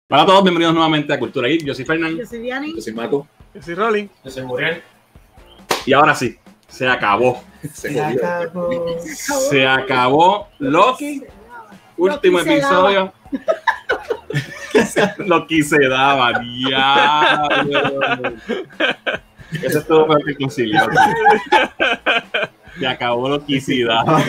Hola a todos, bienvenidos nuevamente a Cultura Geek. Yo soy Fernando. Yo soy Diani. Yo soy Mato. Yo soy Rolly. Yo soy Muriel. Y ahora sí, se acabó. Se acabó Loki. Último episodio. Loki se daba. Diablo. Eso es todo para el concilio. Se acabó Loki se daba.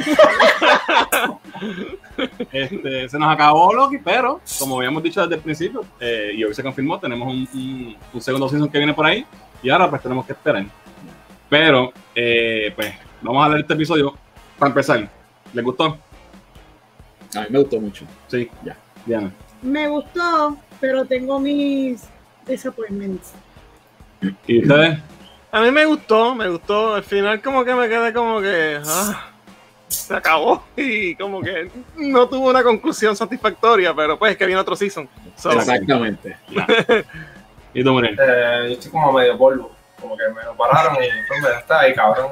Se nos acabó Loki, pero como habíamos dicho desde el principio, y hoy se confirmó, tenemos un segundo season que viene por ahí, y ahora pues tenemos que esperar. Pero pues vamos a ver este episodio para empezar. ¿Les gustó? A mí me gustó mucho. Sí, ya. Diana. Me gustó, pero tengo mis disappointments. ¿Y ustedes? A mí me gustó. Al final como que me quedé como que... se acabó y como que no tuvo una conclusión satisfactoria, pero pues es que viene otro season. Exactamente. ¿Y tú, Muriel? Yo estoy como medio polvo. Como que me lo pararon y pues me está ahí, cabrón.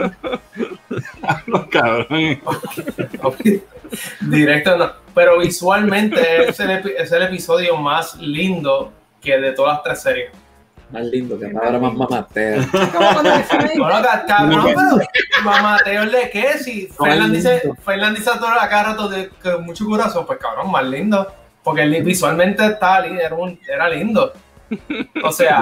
Cabrón. Directo no. Pero visualmente es el episodio más lindo que de todas las tres series. Más lindo, que ahora más mamateo. Como cuando Bueno, cabrón, pero mamateo de qué, si Fernan dice todo acá rato de que mucho corazón, pues cabrón, más lindo. Porque visualmente era lindo. O sea,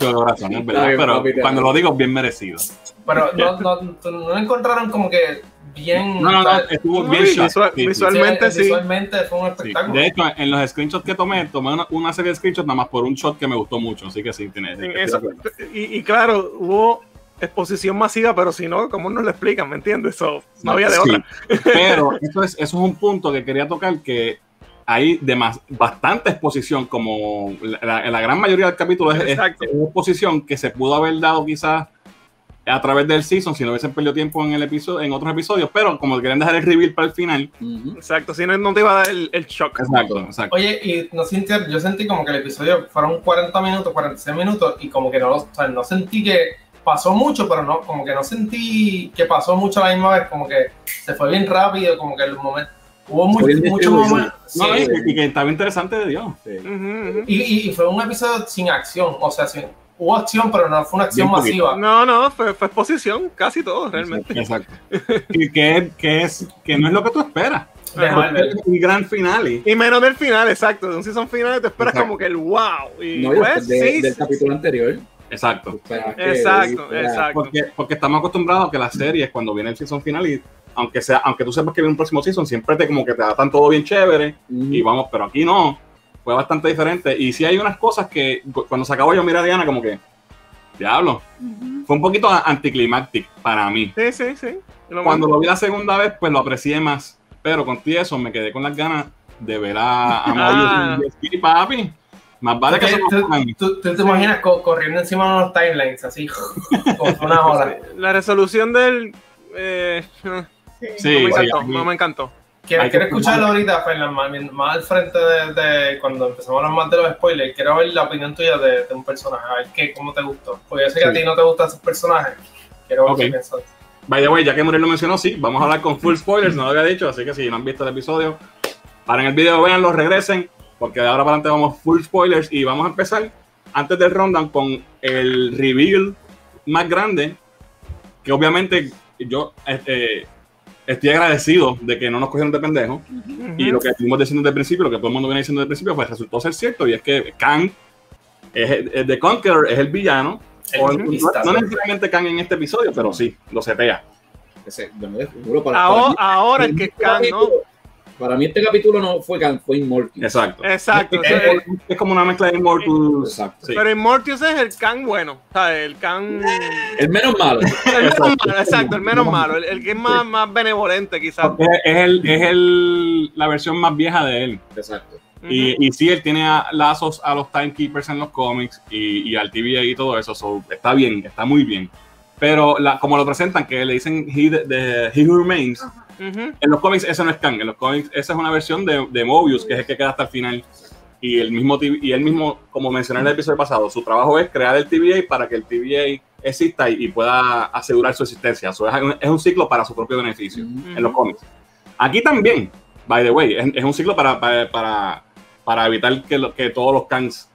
pero cuando lo digo, bien merecido. Pero no encontraron como que bien. No, estuvo bien visualmente sí. Visualmente fue un espectáculo. Sí. De hecho, en los screenshots que tomé una serie de screenshots nada más por un shot que me gustó mucho, así que sí, tiene eso. Y claro, hubo exposición masiva, pero si no, ¿cómo nos lo explican? ¿Me entiendes? No había de otra. Pero eso es un punto que quería tocar, que hay bastante exposición, como la gran mayoría del capítulo es una exposición que se pudo haber dado quizás a través del season si no hubiesen perdido tiempo en otros episodios, pero como querían dejar el reveal para el final. Exacto, si no te iba a dar el shock. Exacto. Oye, y yo sentí como que el episodio fueron 40 minutos, 46 minutos, y como que no sentí que pasó mucho, pero no, como que no sentí que pasó mucho a la misma vez, como que se fue bien rápido, como que el momento hubo mucho momento. Sí. Y que estaba interesante de Dios. Sí. Y fue un episodio sin acción, o sea, hubo acción, pero no fue una acción masiva. No, fue exposición, casi todo, realmente. Exacto. Y que no es lo que tú esperas. Es un gran final. Y menos del final, exacto. De un season final te esperas como que el wow. Y no, pues, del capítulo anterior. Exacto. Exacto. Porque estamos acostumbrados a que las series, cuando viene el season final, y aunque tú sepas que viene un próximo season, siempre como que te dan todo bien chévere. Y vamos, pero aquí no. Fue bastante diferente. Y sí hay unas cosas que cuando se acabó yo miré a Diana como que, diablo, fue un poquito anticlimactic para mí. Sí. Cuando lo vi la segunda vez, pues lo aprecié más. Pero con eso me quedé con las ganas de ver a Mobius y papi. Más vale que tú te imaginas corriendo encima de unos timelines así, con una hora. La resolución del... no me encantó. Quiero escucharlo ahorita, Fernan, más al frente de cuando empezamos a hablar más de los spoilers. Quiero ver la opinión tuya de un personaje, a ver cómo te gustó. Porque yo sé que a ti no te gustan esos personajes. Quiero ver qué piensas. By the way, ya que Muriel lo mencionó, sí, vamos a hablar con full spoilers, no lo había dicho, así que si no han visto el episodio, paren el video, véanlo, regresen, porque de ahora para adelante vamos full spoilers y vamos a empezar antes del rundown con el reveal más grande, que obviamente yo... estoy agradecido de que no nos cogieron de pendejos. Y lo que estuvimos diciendo desde el principio, lo que todo el mundo viene diciendo desde el principio, pues resultó ser cierto. Y es que Kang, The Conqueror, es el villano. No necesariamente Kang en este episodio, pero sí, lo setea. Ahora es que Kang, ¿no? Para mí este capítulo no fue Kang, fue Immortus. Exacto. Es como una mezcla de Immortus. Exacto. Sí. Pero Immortus es el Kang bueno, ¿sabes? El Kang... El menos malo. El menos malo. El que es más benevolente, quizás. Es la versión más vieja de él. Exacto. Y sí, él tiene lazos a los Timekeepers en los cómics y al TVA y todo eso. Está bien, está muy bien. Pero como lo presentan, que le dicen He Who Remains... En los cómics ese no es Kang, en los cómics esa es una versión de Mobius, que es el que queda hasta el final. Y él mismo, como mencioné en el episodio pasado, su trabajo es crear el TVA para que el TVA exista y pueda asegurar su existencia. Eso es un ciclo para su propio beneficio en los cómics. Aquí también, by the way, es un ciclo para para evitar que todos los Kangs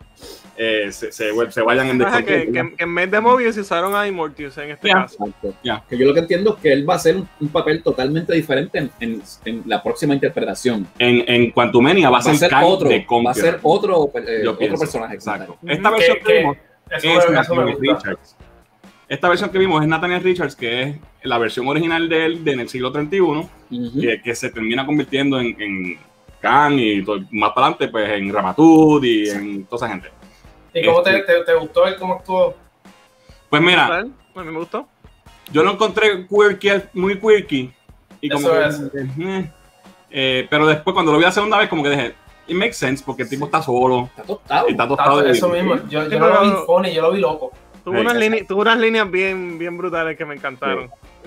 se vayan en Ajá, descontrol. que en vez de Mobius usaron a Immortus en este Ya. caso. Exacto. Ya. Que yo lo que entiendo es que él va a hacer un papel totalmente diferente en la próxima interpretación. En Quantumania va a ser Kang otro, de va a Conqueror. ser otro, Yo otro pienso. personaje. Exacto. Ujú. Esta versión que vimos es eso me Nathaniel gusta. Richards. Esta versión que vimos es Nathaniel Richards, que es la versión original de él en el siglo 31, Ujú. que se termina convirtiendo en Kang y más para adelante pues en Ramatut y en toda esa gente. ¿Y cómo te gustó él cómo actuó? Pues mira, A mí me gustó. yo lo encontré quirky, muy quirky. Y como Eso que, pero después cuando lo vi la segunda vez como que dije, it makes sense porque el tipo está solo, Está tostado. está tostado. Eso mismo, yo no lo vi funny, yo lo vi loco. Tuvo Sí, unas líneas bien brutales que me encantaron.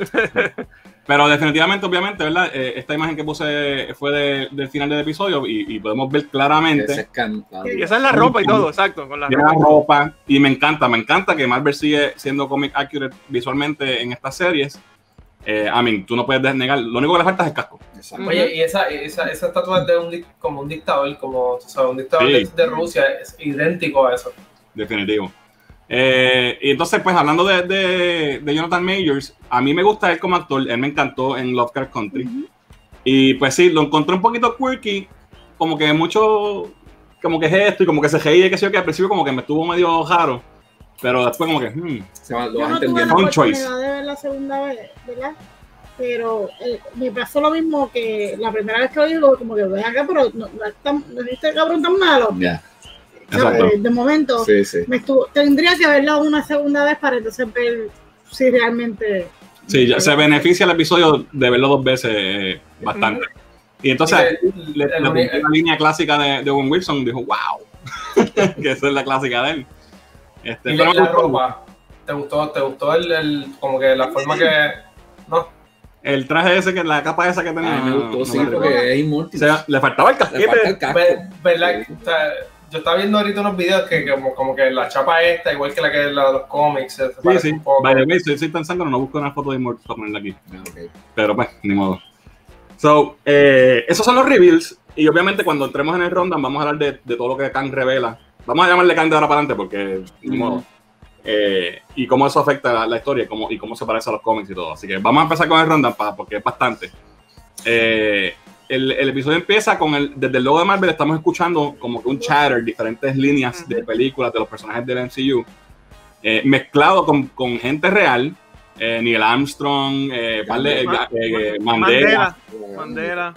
Pero definitivamente, obviamente, ¿verdad? Esta imagen que puse fue del final del episodio y podemos ver Ese claramente es cantado. Y esa es la ropa y todo, exacto. Con la tiene la ropa. ropa y me encanta que Marvel sigue siendo comic accurate visualmente en estas series. Tú no puedes desnegar, lo único que le falta es el casco. Exacto. Oye, y esa estatua es de como un dictador, como tú sabes, un dictador Sí. de Rusia, es idéntico a eso. Definitivo. Y entonces, pues hablando de Jonathan Majors, a mí me gusta él como actor, él me encantó en Lovecraft Country. Y pues sí, lo encontré un poquito quirky, como que mucho, como que gesto y como que se reía, que sé yo, que al principio como que me estuvo medio raro, pero después como que, Lo Yo vas no tuve entendiendo. la Fun choice. oportunidad de ver la segunda vez, ¿verdad? Pero me pasó lo mismo que la primera vez que lo digo, como que ven acá, pero no es este cabrón tan malo. Ya. Exacto. De momento, Sí, sí. tendría que verla una segunda vez para entonces ver si realmente. sí, se beneficia el episodio de verlo dos veces bastante. Y entonces le puso la línea clásica de Owen Wilson, dijo, wow, que esa es la clásica de él. Y Pero me la gustó. ropa, ¿te gustó el como que la forma que no? El traje ese, la capa esa que tenía. A mí me gustó, no sí, me porque es Immortus. O sea, le faltaba el Le falta el casquete. casco. ¿Verdad? O sea, yo estaba viendo ahorita unos videos que como que la chapa esta, igual que la de los cómics, se Sí, parece sí. un poco. By the way, soy tan sangre, no busco una foto de Immortus para ponerla aquí. Ah, ok. Pero pues, ni modo. So, esos son los reveals. Y obviamente cuando entremos en el rundown vamos a hablar de todo lo que Kang revela. Vamos a llamarle Kang de ahora para adelante porque, ni modo. Y cómo eso afecta la historia y cómo se parece a los cómics y todo. Así que vamos a empezar con el rundown porque es bastante. El episodio empieza desde el logo de Marvel estamos escuchando como que un chatter, diferentes líneas de películas de los personajes del MCU, mezclado con gente real, Neil Armstrong, Mandela. Mandela.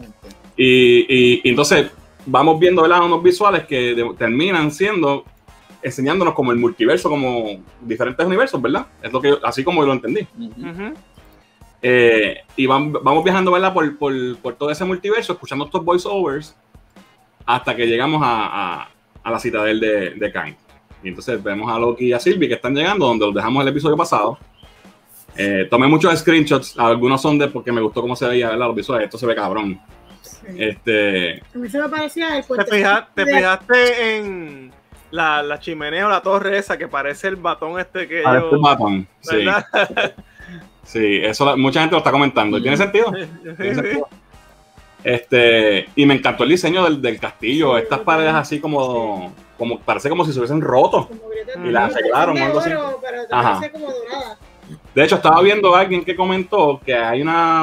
Y entonces vamos viendo, ¿verdad?, unos visuales que terminan enseñándonos como el multiverso, como diferentes universos, ¿verdad? Es lo que así como yo lo entendí. Ujú. Ujú. Y vamos viajando, ¿verdad?, por todo ese multiverso, escuchando estos voiceovers hasta que llegamos a la citadel de Kang. Y entonces vemos a Loki y a Sylvie que están llegando, donde los dejamos el episodio pasado. Tomé muchos screenshots, algunos son porque me gustó cómo se veía, ¿verdad?, los visuales. Esto se ve cabrón. Sí. A A mí se me parecía el ¿Te puente. fijaste en la chimenea o la torre esa que parece el batón este que parece ellos... un batón. Sí, ¿Verdad? sí, eso mucha gente lo está comentando. ¿Tiene sentido? ¿Tiene sentido? Y me encantó el diseño del castillo. Sí, Estas paredes así como parece como si se hubiesen roto. Como grietas Y las arreglaron de o algo así. oro, pero Ajá. parece como dorada. De hecho, estaba viendo a alguien que comentó que hay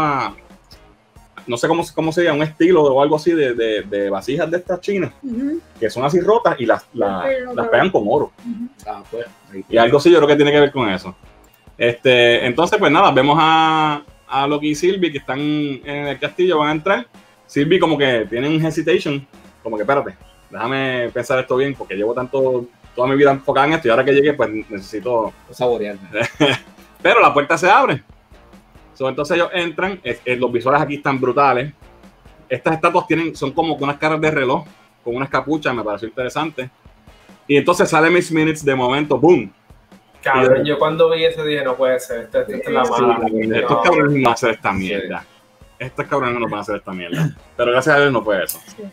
no sé cómo sería, un estilo o algo así de vasijas de estas chinas Ujú, que son así rotas y las pegan con oro. ujú. Ah, pues. Ahí Y algo así yo creo que tiene que ver con eso. Entonces, pues nada, vemos a Loki y Sylvie que están en el castillo, van a entrar. Sylvie como que tiene un hesitation, como que espérate, déjame pensar esto bien porque llevo toda mi vida enfocada en esto y ahora que llegué pues necesito... saborearme. Pero la puerta se abre. Entonces ellos entran, los visuales aquí están brutales. Estas estatuas son como unas caras de reloj, con unas capuchas, me pareció interesante. Y entonces sale Miss Minutes de momento, ¡boom! Cabrón, yo cuando vi eso dije, no puede ser, esta es la Sí, mala. Estos No. cabrones no van a hacer esta mierda. Estos cabrones no van a hacer esta mierda. Pero gracias a Dios no fue eso. Sí.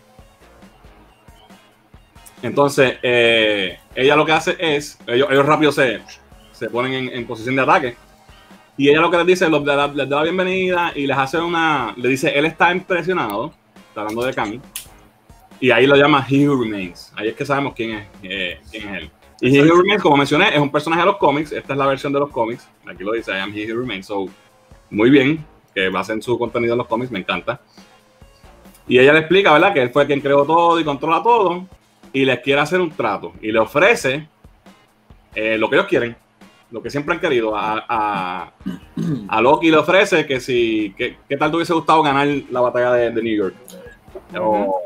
Entonces, ella lo que hace es, ellos rápido se ponen en posición de ataque. Y ella lo que les dice, les da la bienvenida y les hace le dice, él está impresionado, está hablando de Kang, Y ahí lo llama He Who Remains. Ahí es que sabemos quién es él. Y He Who Remains, como mencioné, es un personaje de los cómics. Esta es la versión de los cómics. Aquí lo dice, I am He Who Remains. So, muy bien, que basen su contenido en los cómics, me encanta. Y ella le explica, ¿verdad? Que él fue quien creó todo y controla todo. Y les quiere hacer un trato. Y le ofrece lo que ellos quieren. Lo que siempre han querido. A Loki le ofrece que si... ¿Qué tal te hubiese gustado ganar la batalla de New York? O...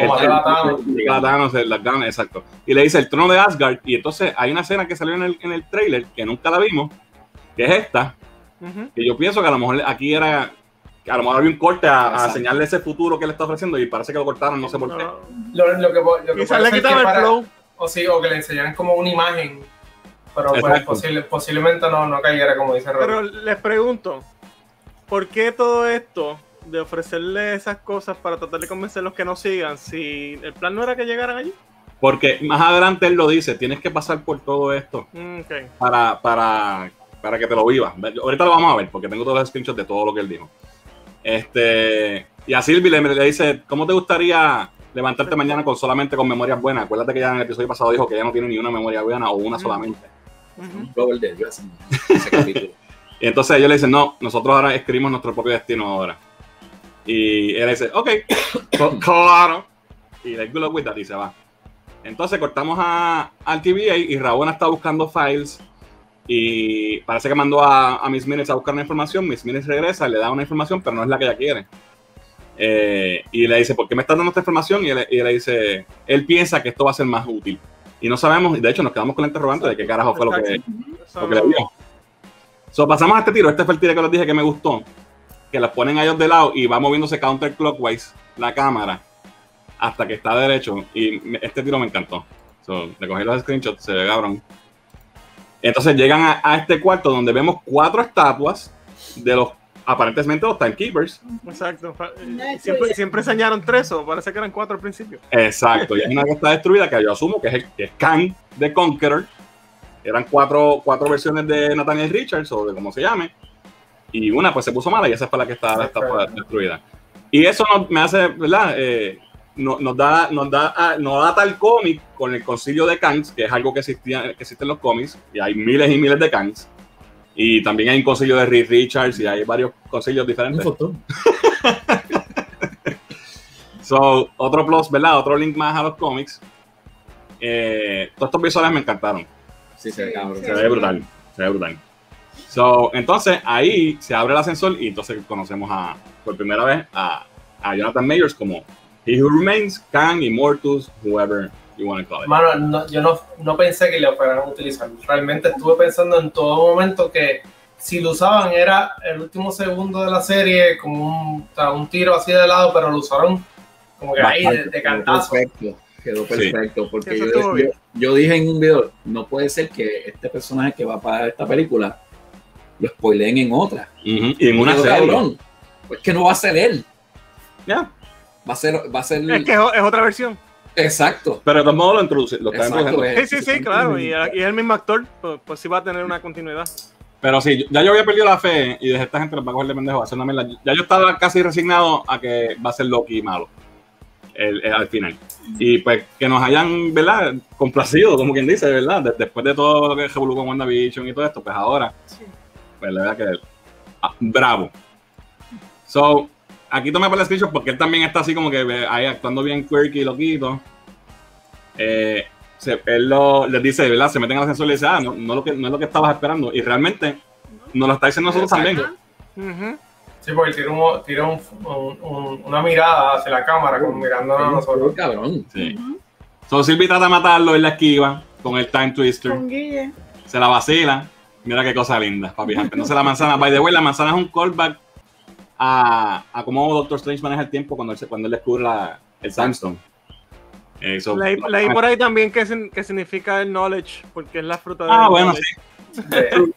Exacto. Y le dice el trono de Asgard. Y entonces hay una escena que salió en el trailer que nunca la vimos, que es esta. Que yo pienso que a lo mejor aquí era, que a lo mejor había un corte a enseñarle ese futuro que le está ofreciendo y parece que lo cortaron, no sé por qué. Lo que Quizás le quitaron el flow. O que le enseñaran como una imagen, pero pues, posiblemente no cayera como dice Rob. Pero les pregunto, ¿por qué todo esto de ofrecerle esas cosas para tratar de convencerlos que no sigan, si el plan no era que llegaran allí? Porque más adelante él lo dice, tienes que pasar por todo esto para que te lo vivas. Ahorita lo vamos a ver, porque tengo todos los screenshots de todo lo que él dijo. Y a Sylvie le dice, ¿cómo te gustaría levantarte mañana solamente con memorias buenas? Acuérdate que ya en el episodio pasado dijo que ya no tiene ni una memoria buena o una solamente. Y entonces ellos le dicen, no, nosotros ahora escribimos nuestro propio destino ahora. Y él dice, ok, claro. Y le good luck with that y se va. Entonces cortamos al TVA y Ravonna está buscando files y parece que mandó a Miss Minutes a buscar una información. Miss Minutes regresa, le da una información, pero no es la que ella quiere. Y le dice, ¿por qué me estás dando esta información? Y él le dice, él piensa que esto va a ser más útil. Y no sabemos, de hecho nos quedamos con la interrogante de qué carajo fue lo que le dio. So, pasamos a este tiro. Este fue el tiro que les dije que me gustó. Que las ponen a ellos de lado y va moviéndose counterclockwise la cámara hasta que está derecho. Y este tiro me encantó. So, le cogí los screenshots, se ve cabrón. Entonces llegan a este cuarto donde vemos 4 estatuas de los, aparentemente, los Timekeepers. Exacto. Siempre enseñaron 3 o parece que eran 4 al principio. Exacto. Y hay una que está destruida que yo asumo que es Kang de Conqueror. Eran 4 versiones de Nathaniel Richards o de como se llame. Y una pues se puso mala y esa es para la que está destruida. Y eso me hace, ¿verdad? Nos da tal cómic con el concilio de Kangs, que es algo que existe en los cómics, y hay miles y miles de Kangs. Y también hay un concilio de Reed Richards y hay varios concilios diferentes. So, otro plus, ¿verdad? Otro link más a los cómics. Todos estos visuales me encantaron. Sí, se ve cabrón. Se ve brutal. Se ve brutal. So, entonces ahí se abre el ascensor y entonces conocemos por primera vez a Jonathan Majors como He Who Remains, Kang, Immortus, whoever you want to call it. Mano, yo no pensé que lo fueran a utilizar. Realmente estuve pensando en todo momento que si lo usaban era el último segundo de la serie, como un tiro así de lado, pero lo usaron como que ahí de cantazo. Quedó perfecto, porque yo dije en un video, no puede ser que este personaje que va para esta película lo spoileen en otra. Y en una serie. Cabrón. Pues que no va a ser él. Ya. Va a ser. Es que es otra versión. Exacto. Pero de todos modos lo introduce. Sí, claro. Y es el mismo actor, pues sí va a tener una continuidad. Pero sí, ya yo había perdido la fe y desde esta gente les va a coger de pendejo, va a ser una mierda. Ya yo estaba casi resignado a que va a ser Loki malo al final. Y pues que nos hayan, ¿verdad? Complacido, como quien dice, ¿verdad? Después de todo lo que revolvió con WandaVision y todo esto, pues ahora, pues la verdad que bravo. So, aquí tomé para el screenshot porque él también está así como que ahí actuando bien quirky y loquito. Él les dice, ¿verdad? Se meten al ascensor y le dice, no es lo que estabas esperando. Y realmente nos lo está diciendo nosotros también. Sí, porque tira una mirada hacia la cámara, como mirándonos a nosotros. Cabrón. Sí. So, Sylvie trata de matarlo, él la esquiva con el Time Twister. Se la vacila. Mira qué cosa linda, papi. No sé la manzana. By the way, la manzana es un callback a cómo Doctor Strange maneja el tiempo cuando él descubre el Sandstone. Leí por ahí también que significa el knowledge, porque es la fruta del bueno, knowledge.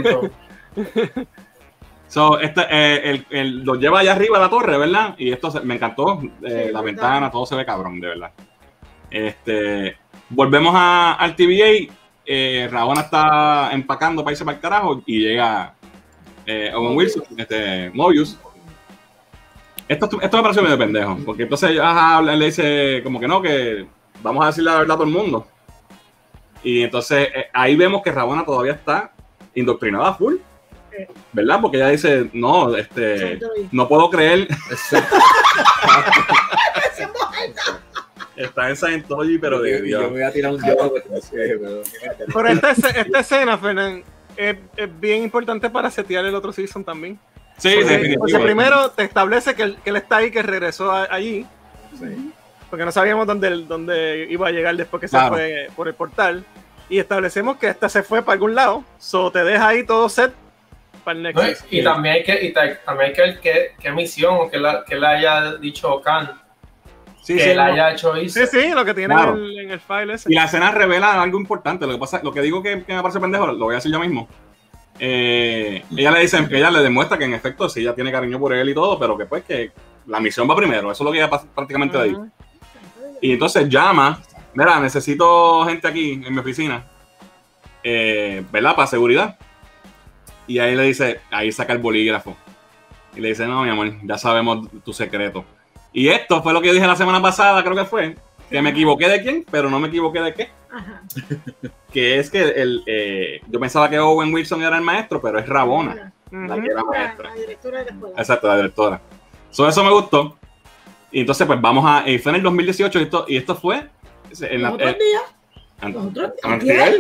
Sí. So, lo lleva allá arriba a la torre, ¿verdad? Y esto me encantó. La ventana, todo se ve cabrón, de verdad. Volvemos al TVA. Ravonna está empacando para irse para el carajo y llega Owen Wilson, Mobius. Esto me pareció medio pendejo, porque entonces le dice como que no, que vamos a decirle la verdad a todo el mundo. Y entonces ahí vemos que Ravonna todavía está indoctrinada full, ¿verdad? Porque ella dice, no, no puedo creer. Está en Scientology, pero de Dios. Yo me voy a tirar un juego. Pero esta escena, Fernán, es bien importante para setear el otro season también. Sí, definitivamente. Porque primero te establece que él está ahí, que regresó allí. Sí. Porque no sabíamos dónde iba a llegar después que se fue por el portal. Y establecemos que esta se fue para algún lado. So te deja ahí todo set para el next. No, y también hay que ver qué misión o que le haya dicho Khan. Él haya hecho eso. Sí, lo que tiene en el file ese. Y la escena revela algo importante. Lo que digo que me parece pendejo, lo voy a decir yo mismo. Ella le demuestra que en efecto sí, ella tiene cariño por él y todo, pero que pues que la misión va primero. Eso es lo que ella prácticamente dice. Y entonces llama, mira, necesito gente aquí en mi oficina, ¿verdad? Para seguridad. Y ahí le dice, ahí saca el bolígrafo. Y le dice, no, mi amor, ya sabemos tu secreto. Y esto fue lo que yo dije la semana pasada, creo que fue, que me equivoqué de quién, pero no me equivoqué de qué. Ajá. Que es que yo pensaba que Owen Wilson era el maestro, pero es Ravonna la que era maestra. La directora de la escuela. Exacto, la directora. Eso me gustó. Y entonces, pues vamos fue en el 2018 y esto fue en ¿Los otros días?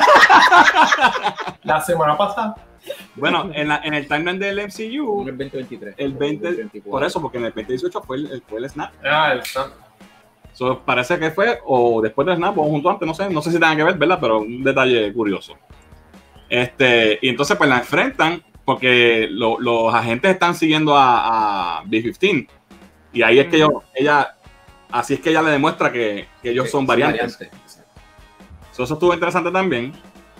La semana pasada. Bueno, en el timeline del MCU. El 2023. El 20, por eso, porque en el 2018 fue el Snap. El Snap. Parece que fue o después del Snap o junto antes, no sé si tengan que ver, ¿verdad? Pero un detalle curioso. Y entonces pues la enfrentan porque los agentes están siguiendo a B-15 y ahí es que así es que ella le demuestra que ellos son variantes. Eso estuvo interesante también.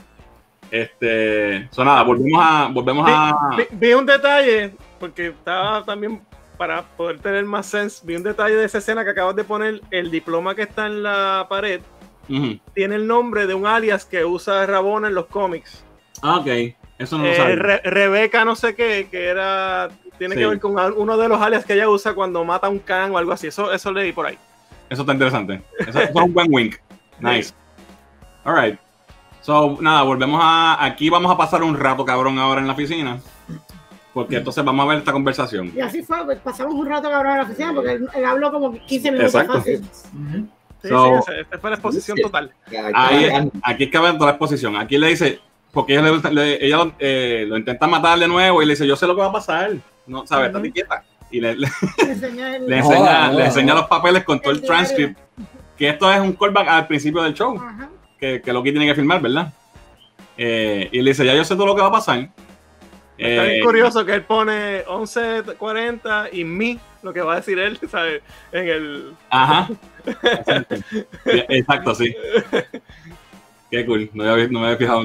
Nada, volvemos a... Vi un detalle, porque estaba también, para poder tener más sense, vi un detalle de esa escena que acabas de poner. El diploma que está en la pared tiene el nombre de un alias que usa Ravonna en los cómics. Ok, eso no lo sabía. Rebeca no sé qué, que tiene que ver con uno de los alias que ella usa cuando mata a un Khan o algo así. Eso leí por ahí. Eso está interesante. Eso es un buen wink. Nice. Alright. Nada, aquí vamos a pasar un rato cabrón ahora en la oficina. Porque entonces vamos a ver esta conversación. Y así fue, pasamos un rato cabrón en la oficina porque él habló como 15 minutos. Exacto. Fácil. Esta fue la exposición total. Aquí es que va toda la exposición. Aquí le dice, porque ella lo intenta matar de nuevo y le dice, yo sé lo que va a pasar. No, ¿sabes? Estate quieta. Y le enseña los papeles con todo el transcript. Que esto es un callback al principio del show. Ajá. Que Loki tiene que filmar, ¿verdad? Y le dice, ya yo sé todo lo que va a pasar. Está bien curioso que él pone 11:40 y lo que va a decir él, ¿sabes? En el... Ajá. Exacto, sí. Qué cool, no me había fijado.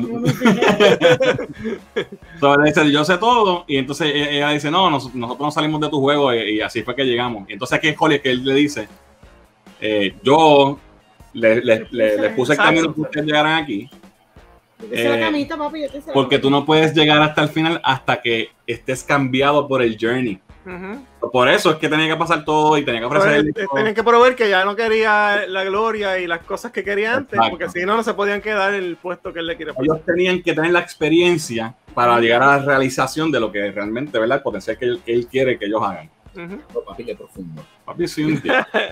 Le dice, yo sé todo, y entonces ella dice, no, nosotros no salimos de tu juego, y así fue que llegamos. Y entonces aquí es Holly que él le dice, yo les puse el camino que ustedes llegaran aquí. Porque tú no puedes llegar hasta el final hasta que estés cambiado por el journey. Por eso es que tenía que pasar todo y tenía que ofrecer. Tenían que probar que ya no quería la gloria y las cosas que quería antes. Exacto. Porque si no se podían quedar en el puesto que él le quiere poner. Ellos tenían que tener la experiencia para llegar a la realización de lo que realmente, ¿verdad? El potencial que él quiere que ellos hagan. Papi, qué profundo. Papi, sí, un tío.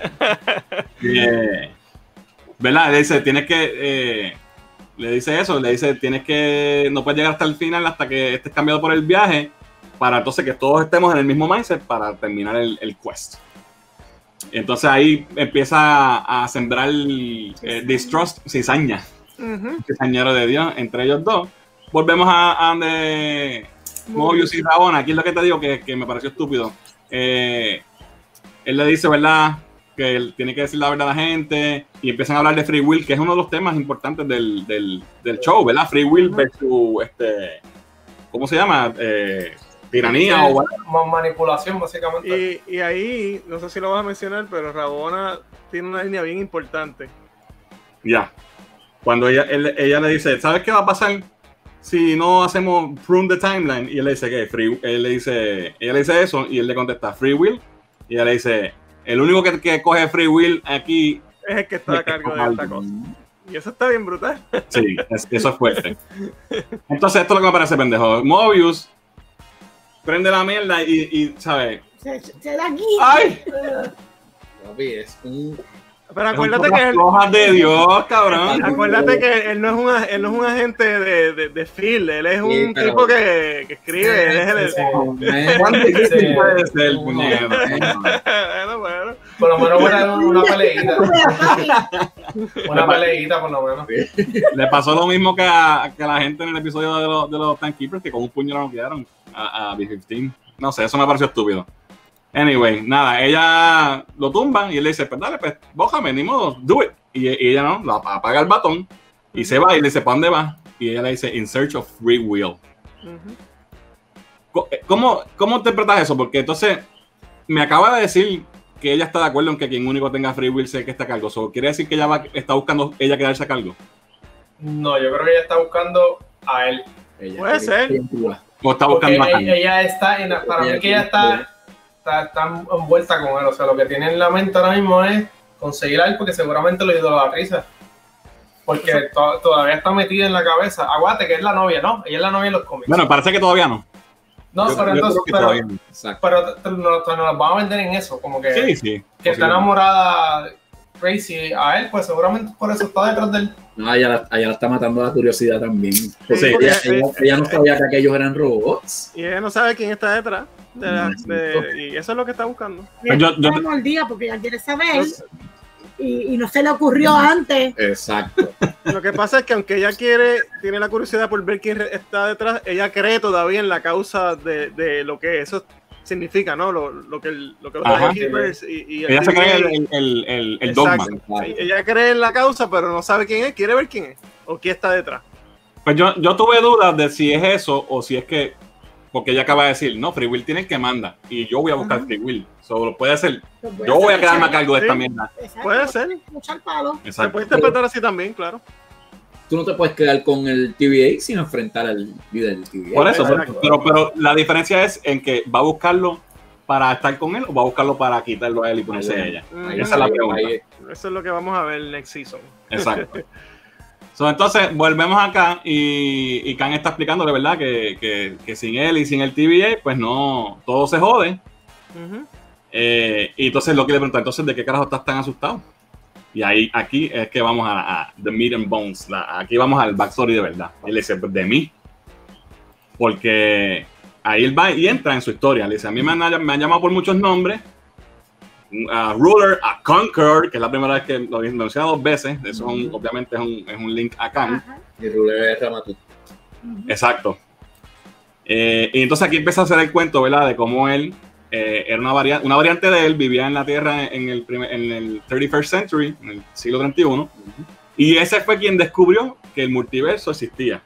¿Verdad? Le dice, tienes que... le dice eso, le dice, no puedes llegar hasta el final hasta que estés cambiado por el viaje, para entonces que todos estemos en el mismo mindset para terminar el quest. Entonces ahí empieza a sembrar distrust, cizaña, cizañero de Dios, entre ellos dos. Volvemos a donde Mobius y Ravonna. Aquí es lo que te digo que me pareció estúpido. Él le dice, ¿verdad?, que él tiene que decir la verdad a la gente, y empiezan a hablar de free will, que es uno de los temas importantes del show, ¿verdad? Free will versus ¿cómo se llama? Tiranía o manipulación, básicamente. Y ahí, no sé si lo vas a mencionar, pero Ravonna tiene una línea bien importante. Ya. Cuando ella le dice, ¿sabes qué va a pasar si no hacemos prune the timeline? Y él le dice, ¿qué? Ella le dice eso, y él le contesta, free will Y ella le dice, el único que coge free will aquí es el que está a cargo de esta cosa. Y eso está bien brutal. Sí, eso es fuerte. Entonces, esto es lo que me parece pendejo. Mobius prende la mierda y ¿sabes? Se da aquí. ¡Ay! Papi, es un... Pero acuérdate que él... ¡Hojas de Dios, cabrón! Acuérdate que él no es un agente de Phil, él es un tipo que escribe, él es el... Puede ser, puñero. Bueno. Por lo menos una peleita. Una peleita, por lo menos. Le pasó lo mismo que a la gente en el episodio de los Timekeepers, que con un puño lo quedaron a B-15. No sé, eso me pareció estúpido. Anyway, nada, ella lo tumba y él le dice, pues dale, pues, bójame, ni modo, do it. Y ella no, la apaga el batón y se va y le dice, ¿para dónde va? Y ella le dice, in search of free will. ¿Cómo interpretas eso? Porque entonces me acaba de decir que ella está de acuerdo en que quien único tenga free will sea el que está a cargo. ¿So quiere decir que ella está buscando ella quedarse a cargo? No, yo creo que ella está buscando a él. Puede ser. ¿O está buscando a él? Ella está, para mí que ella está envuelta con él. O sea, lo que tiene en la mente ahora mismo es conseguir a él porque seguramente lo idolatriza. Porque todavía está metida en la cabeza. Aguante, que es la novia, ¿no? Ella es la novia en los cómics. Bueno, parece que todavía no. No, pero entonces, pero nos vamos a vender en eso, como que, sí, que está enamorada Crazy a él, pues seguramente por eso está detrás de él. No, ella la está matando la curiosidad también. Porque Sí, ella no sabía que aquellos eran robots. Y ella no sabe quién está detrás. Y eso es lo que está buscando. Yo al día porque ella quiere saber y no se le ocurrió antes. Exacto. Lo que pasa es que aunque ella tiene la curiosidad por ver quién está detrás, ella cree todavía en la causa de lo que eso significa, ¿no? Lo que los Keepers y ella se cree el dogma. Ella cree en la causa, pero no sabe quién es, quiere ver quién es o quién está detrás. Pues yo tuve dudas de si es eso o si es que, porque ella acaba de decir, no, Free Will tiene el que manda y yo voy a buscar Free Will. Solo puede ser, yo voy a quedarme a cargo de esta mierda. Exacto, puede ser. Muchar palo. Se puede interpretar así también, claro. Tú no te puedes quedar con el TVA sin enfrentar al líder del TVA. Por eso, pero la diferencia es en que va a buscarlo para estar con él o va a buscarlo para quitarlo a él y ponerse a ella. Esa es la pregunta. Eso es lo que vamos a ver next season. Exacto. Entonces, volvemos acá y Kang está explicándole, ¿verdad? Que sin él y sin el TVA, pues no, todo se jode. Y entonces lo que le pregunta, entonces, ¿de qué carajo estás tan asustado? Y aquí es que vamos a The Meat and Bones. Aquí vamos al backstory de verdad. Él dice, pues, de mí. Porque ahí él va y entra en su historia. Le dice, a mí me han llamado por muchos nombres. A Ruler, a Conqueror, que es la primera vez que lo menciona 2 veces. Eso obviamente es un link a Kang. Y Ruler es Ramatut. Exacto. Y entonces aquí empieza a hacer el cuento, ¿verdad? De cómo él era una variante de él, vivía en la Tierra en el 31st century, en el siglo 31. Y ese fue quien descubrió que el multiverso existía.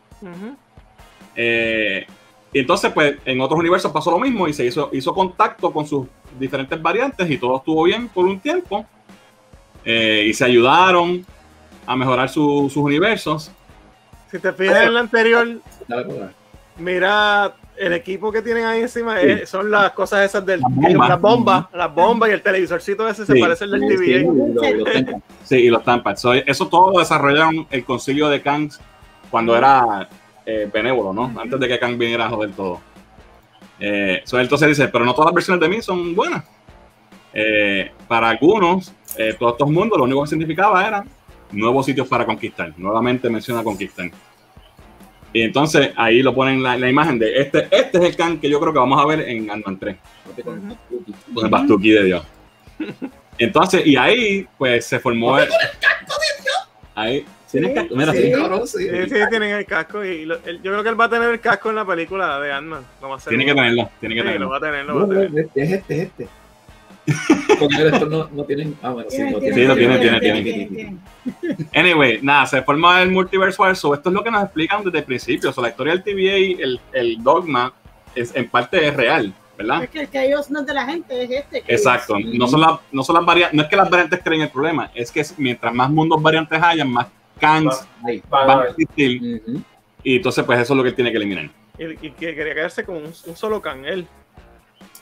Y entonces, pues, en otros universos pasó lo mismo y se hizo contacto con sus diferentes variantes y todo estuvo bien por un tiempo. Y se ayudaron a mejorar sus universos. Si te fijas en el anterior, mira, el equipo que tienen ahí encima son las cosas esas del las bombas y el televisorcito ese se parece al del TVA. Sí, y los Tampers. Eso todo lo desarrollaron el concilio de Kang cuando era benévolo, ¿no? Antes de que Kang viniera a joder todo. Entonces dice, pero no todas las versiones de mí son buenas. Para algunos, todos estos mundos lo único que significaba era nuevos sitios para conquistar. Nuevamente menciona conquistar. Y entonces ahí lo ponen la imagen de este es el Kang que yo creo que vamos a ver en Ant-Man 3. Con el Bastuki de Dios. Entonces, y ahí pues se formó ahí. ¿Tienen casco? Mira, sí, tienen el casco y yo creo que él va a tener el casco en la película de Ant-Man. Tiene que tenerlo. Lo va a tener. Es este. Porque estos no tienen. Ah, bueno, sí, lo tienen. Anyway, nada, se forma el Multiverse War. Esto es lo que nos explican desde el principio. La historia del TVA, el dogma, en parte es real, ¿verdad? Es que el chaos no es de la gente, es este. Exacto. No son las variantes, no es que las variantes creen el problema, es que mientras más mundos variantes hayan, más Kangs van a existir. Y entonces, pues eso es lo que él tiene que eliminar. Y que quería quedarse con un solo Kang, él.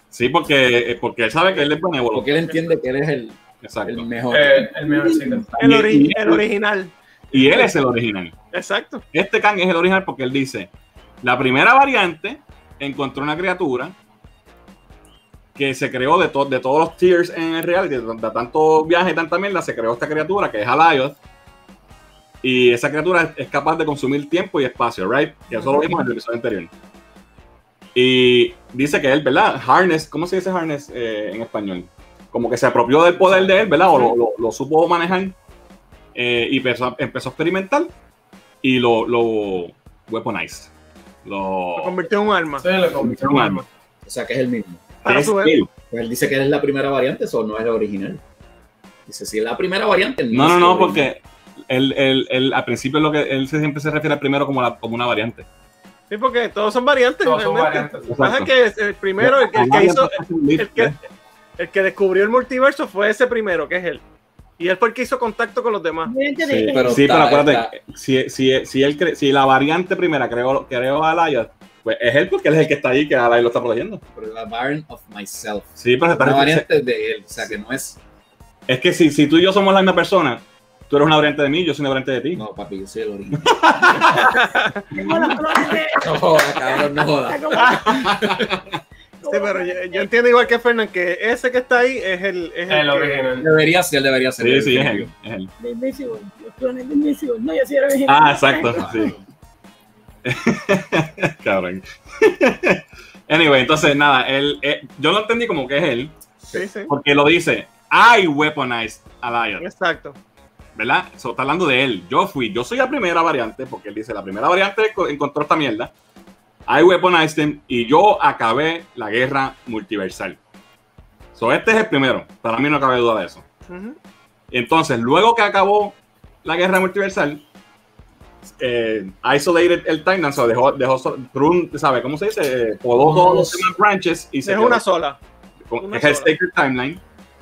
Sí, porque él sabe que él es benévolo. Porque él entiende que él es el mejor. El mejorcito. El original. Y él es el original. Exacto. Este Kang es el original porque él dice, la primera variante encontró una criatura que se creó de todos los tiers en el reality, de tanto viaje y tanta mierda, se creó esta criatura que es Alioth. Y esa criatura es capaz de consumir tiempo y espacio, right? Que eso lo vimos en el episodio anterior. Y dice que él, ¿verdad? Harness, ¿cómo se dice harness en español? Como que se apropió del poder de él, ¿verdad? O lo supo manejar. Y empezó a experimentar y lo weaponized. Lo convirtió en un arma. Sí, lo convirtió en un arma. O sea, que es el mismo. Es él. Pues él dice que es la primera variante, eso no es el original. Dice, si es la primera variante, no, porque él al principio él siempre se refiere al primero como una variante. Sí, porque todos son variantes. Todos son variantes. Lo que pasa es que el primero, el que hizo, el que descubrió el multiverso fue ese primero, que es él. Y él fue el que hizo contacto con los demás. Sí, pero acuérdate, si la variante primera creó a Alioth, pues es él porque él es el que está ahí, que Alioth lo está protegiendo. Pero la variant of myself. Sí, pero una variante de él, o sea que no es. Es que si tú y yo somos la misma persona, tú eres una variante de mí, yo soy una variante de ti. No, papi, yo soy el original. No joda, cabrón, no joda. Sí, pero yo entiendo igual que Fernan que ese que está ahí es el original. Debería ser. Sí, es él. De Invisible, los clones de Invisible. No, yo sí era original. Ah, exacto, sí. Cabrón. Anyway, entonces nada, yo lo entendí como que es él. Sí. Porque lo dice, I weaponized Alioth. Exacto. ¿Verdad? Está hablando de él. Yo soy la primera variante, porque él dice, la primera variante encontró esta mierda. I weaponized him y yo acabé la guerra multiversal. Este es el primero. Para mí no cabe duda de eso. Entonces, luego que acabó la guerra multiversal, isolated el timeline, dejó ¿sabe cómo se dice? Podó todos los demás branches y se dejó una sola. Es el Sacred Timeline.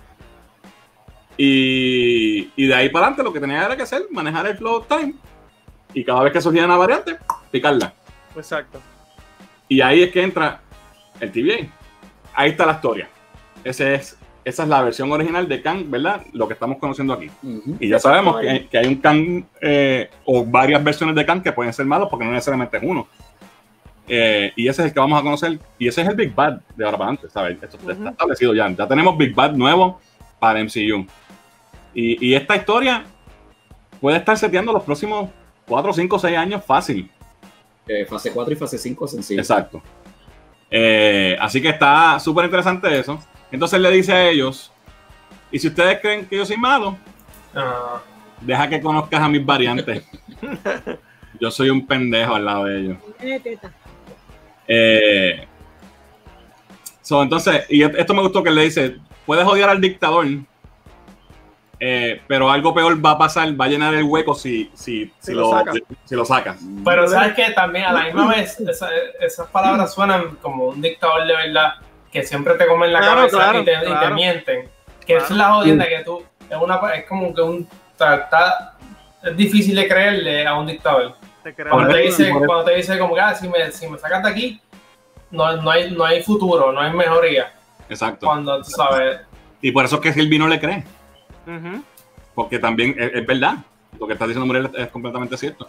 Y de ahí para adelante lo que tenía era que hacer, manejar el flow of time. Y cada vez que surgía una variante, picarla. Exacto. Y ahí es que entra el TVA. Ahí está la historia. Esa es la versión original de Kang, ¿verdad? Lo que estamos conociendo aquí. Y ya sabemos que hay un Kang o varias versiones de Kang que pueden ser malos porque no necesariamente es uno. Y ese es el que vamos a conocer. Y ese es el Big Bad de ahora para adelante, ¿sabes? Esto está establecido ya. Ya tenemos Big Bad nuevo para MCU. Y esta historia puede estar seteando los próximos 4, 5, 6 años fácil. Fase 4 y fase 5 sencillo. Exacto. Así que está súper interesante eso. Entonces le dice a ellos, y si ustedes creen que yo soy malo, deja que conozcas a mis variantes. Yo soy un pendejo al lado de ellos. Entonces, y esto me gustó que le dice, puedes odiar al dictador, pero algo peor va a pasar, va a llenar el hueco si lo sacas. Pero sabes que también a la misma vez esas palabras suenan como un dictador de verdad que siempre te comen la cabeza y te mienten. Que es la jodienda que tú es como que es difícil de creerle a un dictador. Cuando te dice como que si me sacas de aquí no hay futuro, no hay mejoría. Exacto. Cuando tú sabes. Y por eso es que Sylvie no le cree. Porque también es verdad. Lo que está diciendo Muriel es completamente cierto.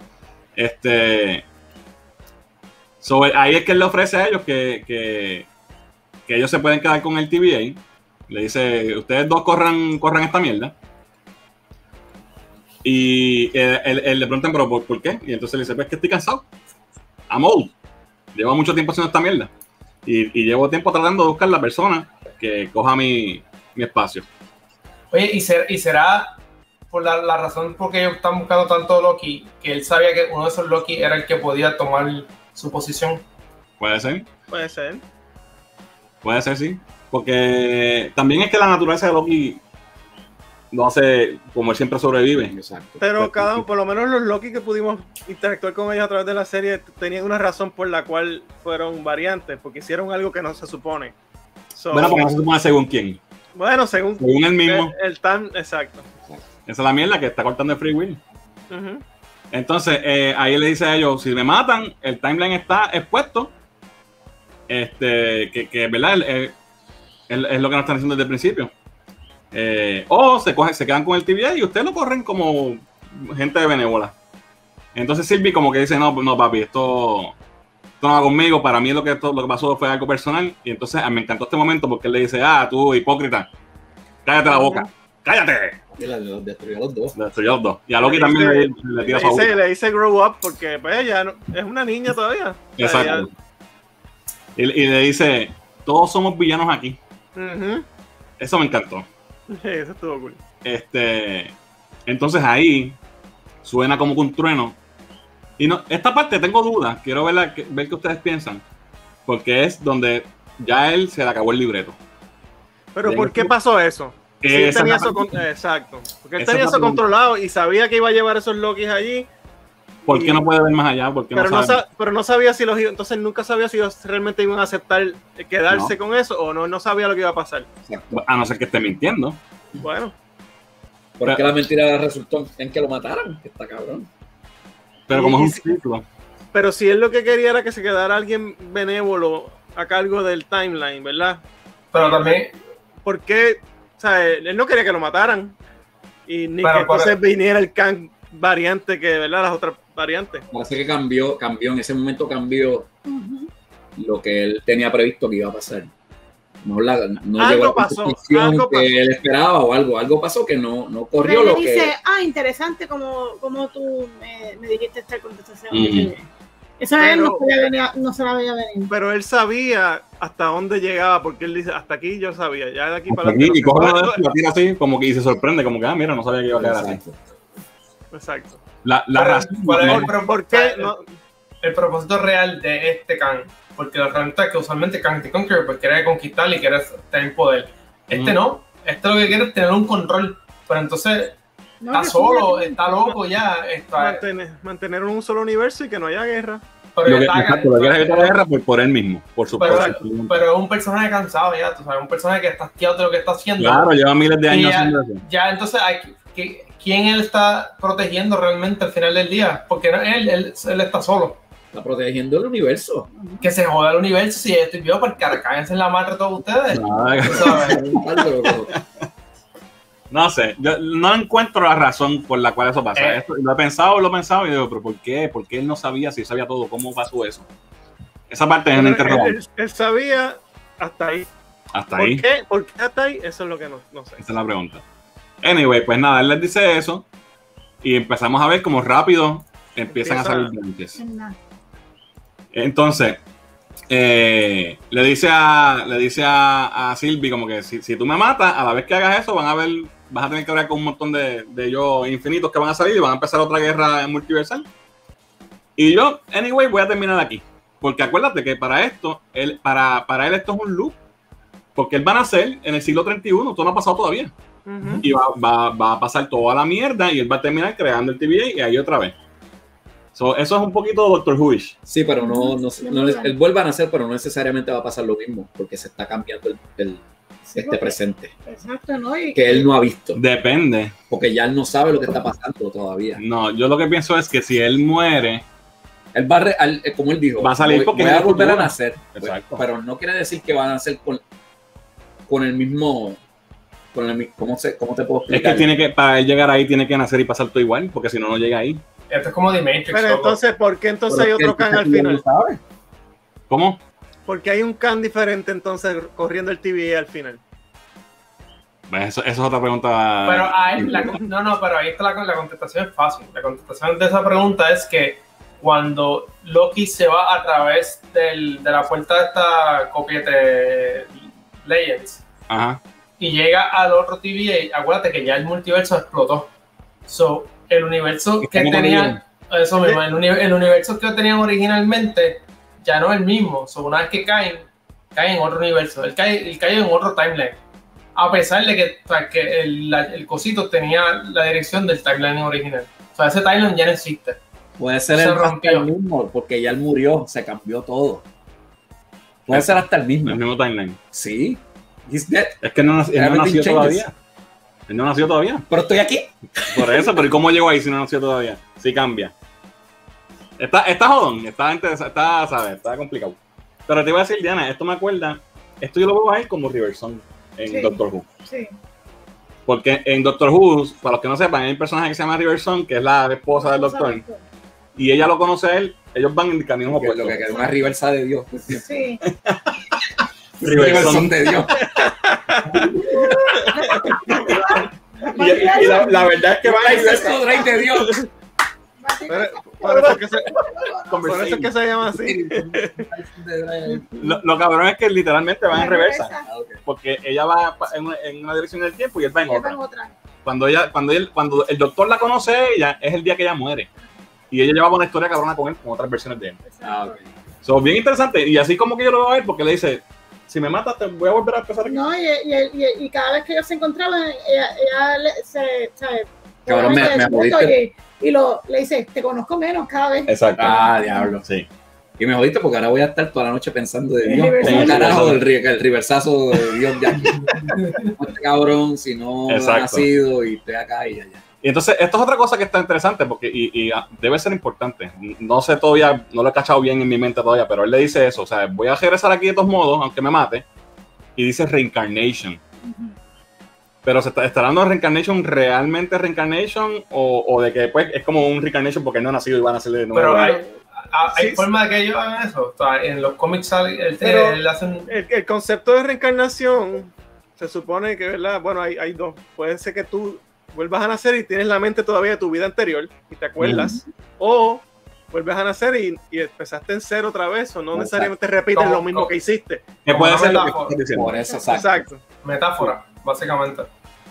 Ahí es que él le ofrece a ellos que ellos se pueden quedar con el TVA. Le dice, ustedes dos corran esta mierda. Y él le preguntan, pero ¿por qué? Y entonces le dice, pues que estoy cansado. I'm old. Llevo mucho tiempo haciendo esta mierda. Y llevo tiempo tratando de buscar la persona que coja mi espacio. Oye, ¿y será por la razón por que ellos están buscando tanto Loki, que él sabía que uno de esos Loki era el que podía tomar su posición? Puede ser. Puede ser. Puede ser, sí. Porque también es que la naturaleza de Loki lo hace como él siempre sobrevive. Exacto. Pero por lo menos los Loki que pudimos interactuar con ellos a través de la serie tenían una razón por la cual fueron variantes, porque hicieron algo que no se supone. Bueno, porque no se supone según quién. Bueno, según él mismo. Exacto. Esa es la mierda que está cortando el free will. Entonces, ahí le dice a ellos, si me matan, el timeline está expuesto. que ¿verdad? Es lo que nos están diciendo desde el principio. O se quedan con el TVA y ustedes lo corren como gente de benévola. Entonces Sylvie como que dice, no papi, esto no va conmigo, para mí lo que pasó fue algo personal. Y entonces me encantó este momento porque él le dice, tú hipócrita, cállate la boca, cállate. Y los destruyó a los dos. Y a Loki también le tira su le dice grow up porque pues ella es una niña todavía. Exacto. Y le dice, todos somos villanos aquí. Eso me encantó. Eso estuvo cool. Entonces ahí suena como un trueno. Y no, esta parte tengo dudas. Quiero ver qué ustedes piensan. Porque es donde ya él se le acabó el libreto. Pero ¿por qué pasó eso? Sí, tenía eso exacto. Porque él tenía eso controlado y sabía que iba a llevar esos Lokis allí. ¿Por qué no puede ver más allá? Pero no sabía si entonces nunca sabía si ellos realmente iban a aceptar quedarse con eso o no sabía lo que iba a pasar. A no ser que esté mintiendo. Bueno. Porque la mentira resultó en que lo mataran, que está cabrón. Pero como es un ciclo. Pero si él lo que quería era que se quedara alguien benévolo a cargo del timeline, ¿verdad? Pero también... ¿Por qué? O sea, él no quería que lo mataran. Y ni que entonces viniera el Kang variante que, ¿verdad? Las otras variantes. Parece que cambió, en ese momento cambió lo que él tenía previsto que iba a pasar. No llegó a la conclusión que él esperaba o algo pasó que no corrió pero lo dice, que... interesante como tú me dijiste esta contestación. Eso él no se la veía venir. Pero él sabía hasta dónde llegaba, porque él dice, hasta aquí yo sabía, ya de aquí para adelante. Y coge la tira así, como que se sorprende, como que, mira, no sabía que iba a quedar así. Exacto. La razón. ¿Por qué? El propósito real de este Kang, porque la realidad es que usualmente Kang the Conqueror pues quiere conquistar y quiere tener poder. No, lo que quiere es tener un control, pero entonces está solo, está loco ya. Mantener un solo universo y que no haya guerra. Pero lo que quiere evitar la guerra por él mismo, por su pero es un personaje cansado ya, tú sabes, un personaje que está asqueado de lo que está haciendo. Claro, lleva miles de años haciendo eso. Ya, entonces ¿quién él está protegiendo realmente al final del día? Porque él está solo. Está protegiendo el universo. Que se joda el universo. Si estoy vivo, pues cáguense en la madre todos ustedes. No sé, yo no encuentro la razón por la cual eso pasa. Lo he pensado y digo, pero ¿por qué? ¿Por qué él no sabía si sabía todo? ¿Cómo pasó eso? Esa parte es una interrogante. Él sabía hasta ahí. ¿Hasta ahí? ¿Por qué hasta ahí? Eso es lo que no sé. Esa es la pregunta. Anyway, pues nada, él les dice eso y empezamos a ver cómo rápido empiezan a salir blanques. Entonces, le dice a Sylvie como que si tú me matas, a la vez que hagas eso, vas a tener que hablar con un montón de ellos infinitos que van a salir y van a empezar otra guerra multiversal. Y yo, anyway, voy a terminar aquí. Porque acuérdate que para él esto es un loop. Porque él va a nacer en el siglo 31, esto no ha pasado todavía. Y va a pasar toda la mierda y él va a terminar creando el TVA y ahí otra vez. Eso es un poquito Doctor Who-ish. Sí, pero él vuelve a nacer, pero no necesariamente va a pasar lo mismo, porque se está cambiando el presente. Exacto, ¿no? Que él no ha visto. Depende. Porque ya él no sabe lo que está pasando todavía. No, yo lo que pienso es que si él muere, él va como él dijo, va a salir porque va a volver a nacer. Exacto. Pero no quiere decir que va a nacer con el mismo... ¿Cómo te puedo explicar? Es que para él llegar ahí tiene que nacer y pasar todo igual, porque si no llega ahí. Esto es como The Matrix. Pero entonces, ¿por qué hay otro Kang al final? ¿Cómo? Porque hay un Kang diferente entonces corriendo el TVA al final. Eso es otra pregunta. Pero pero ahí está la contestación es fácil. La contestación de esa pregunta es que cuando Loki se va a través de la puerta de esta copiete Legends, y llega al otro TVA, acuérdate que ya el multiverso explotó. El universo que tenían, eso mismo, el universo que tenían originalmente ya no es el mismo. Una vez que caen en otro universo, él cae en otro timeline. A pesar de que el cosito tenía la dirección del timeline original. O sea, ese timeline ya no existe. Puede ser el mismo, porque ya él murió, se cambió todo. Puede ser hasta el mismo. El mismo timeline. Sí. He's dead. Es que él no nació todavía. Él no nació todavía. Pero estoy aquí. Por eso, pero ¿cómo llegó ahí si no nació todavía? Sí cambia. Está jodón, está complicado. Pero te iba a decir, Diana, esto me acuerda, esto yo lo veo a él como Riverson en Doctor Who. Sí. Porque en Doctor Who, para los que no sepan, hay un personaje que se llama Riverson, que es la esposa del Doctor, y ella lo conoce a él, ellos van en el camino opuesto. Lo que queda una reversa de Dios. Sí. Riverson de Dios. y la verdad es que van a ir de Dios. Por eso es que se llama así. Lo cabrón es que literalmente van en reversa. Porque ella va en una dirección del tiempo y él va en otra. Cuando el doctor la conoce a ella, es el día que ella muere. Y ella llevaba una historia cabrona con él, con otras versiones de él. Bien interesante. Y así como que yo lo veo a ver, porque le dice, si me matas, te voy a volver a empezar aquí. No, y cada vez que ellos se encontraban, ella se cabrón, me jodiste. Y le dice, te conozco menos cada vez. Exacto. Diablo. Sí. Y me jodiste porque ahora voy a estar toda la noche pensando de Dios. ¿Cómo carajo el riversazo de Dios de aquí? Este cabrón, si no ha nacido y estoy acá y allá. Y entonces, esto es otra cosa que está interesante porque y debe ser importante. No sé todavía, no lo he cachado bien en mi mente todavía, pero él le dice eso. O sea, voy a regresar aquí de todos modos, aunque me mate. Y dice reincarnation. Pero ¿se está hablando de reincarnation realmente reincarnation? O de que pues es como un reincarnation porque no ha nacido y va a nacer de nuevo. Pero hay forma de que ellos hagan eso. O sea, en los cómics el concepto de reencarnación se supone que, ¿verdad? Bueno, hay dos. Puede ser que tú vuelvas a nacer y tienes la mente todavía de tu vida anterior y te acuerdas. O vuelves a nacer y empezaste en cero otra vez, o no necesariamente repites lo mismo que hiciste. Que puede ser lo que estás diciendo. Por eso, exacto. Metáfora, básicamente.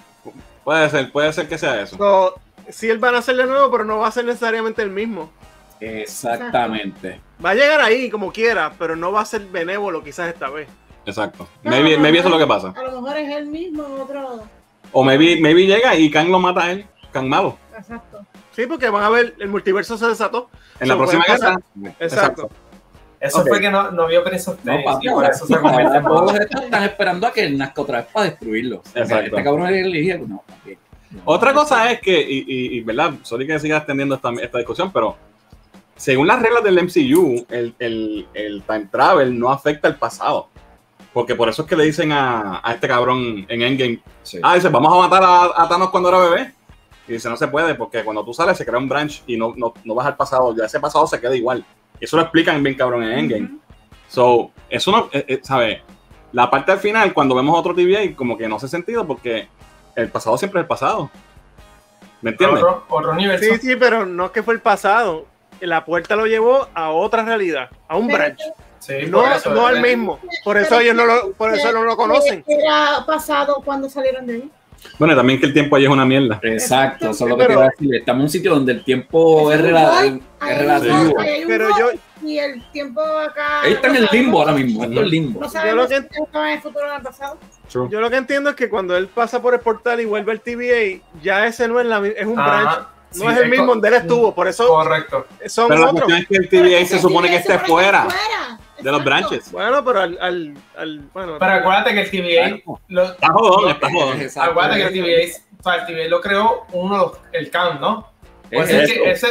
Puede ser que sea eso. Sí, él va a nacer de nuevo, pero no va a ser necesariamente el mismo. Exactamente. Va a llegar ahí como quiera, pero no va a ser benévolo quizás esta vez. Exacto. Maybe eso es lo que pasa. A lo mejor es él mismo otro. O maybe llega y Kang lo mata a él. Kang malo. Exacto. Sí, porque van a ver, el multiverso se desató. En la próxima guerra. Exacto. Eso fue que no vio Prince of Tennis. Y por eso se convierte en todos están esperando a que él nazca otra vez para destruirlo. Exacto. Este cabrón es elegido. No, también. Otra cosa es que, y verdad, sorry que siga extendiendo esta discusión, pero según las reglas del MCU, el time travel no afecta el pasado. Porque por eso es que le dicen a este cabrón en Endgame, dice, vamos a matar a Thanos cuando era bebé. Y dice, no se puede, porque cuando tú sales se crea un branch y no vas al pasado, ya ese pasado se queda igual. Eso lo explican bien cabrón en Endgame. So, eso no, ¿sabes? La parte al final, cuando vemos otro TVA, como que no hace sentido porque el pasado siempre es el pasado. ¿Me entiendes? Otro universo. Sí, pero no es que fue el pasado. La puerta lo llevó a otra realidad, a un branch. Sí, no al mismo. Por eso ellos no lo conocen. Era pasado cuando salieron de ahí. Bueno, también que el tiempo allí es una mierda. Exacto, eso es lo que te iba a decir. Estamos en un sitio donde el tiempo es relativo. Pero y el tiempo acá. Ahí está en el limbo ahora mismo. Esto es limbo. No sabemos si estaba en el futuro o en el pasado. Yo lo que entiendo es que cuando él pasa por el portal y vuelve al TVA, ya ese no es es un branch. No es el mismo donde él estuvo, por eso. Correcto. Son pero otros. la cuestión es que el TVA se supone que esté fuera de los branches. Bueno, pero pero acuérdate que el TVA está jodón. Acuérdate que el TVA lo creó el Kang, ¿no? Puede ser que ese.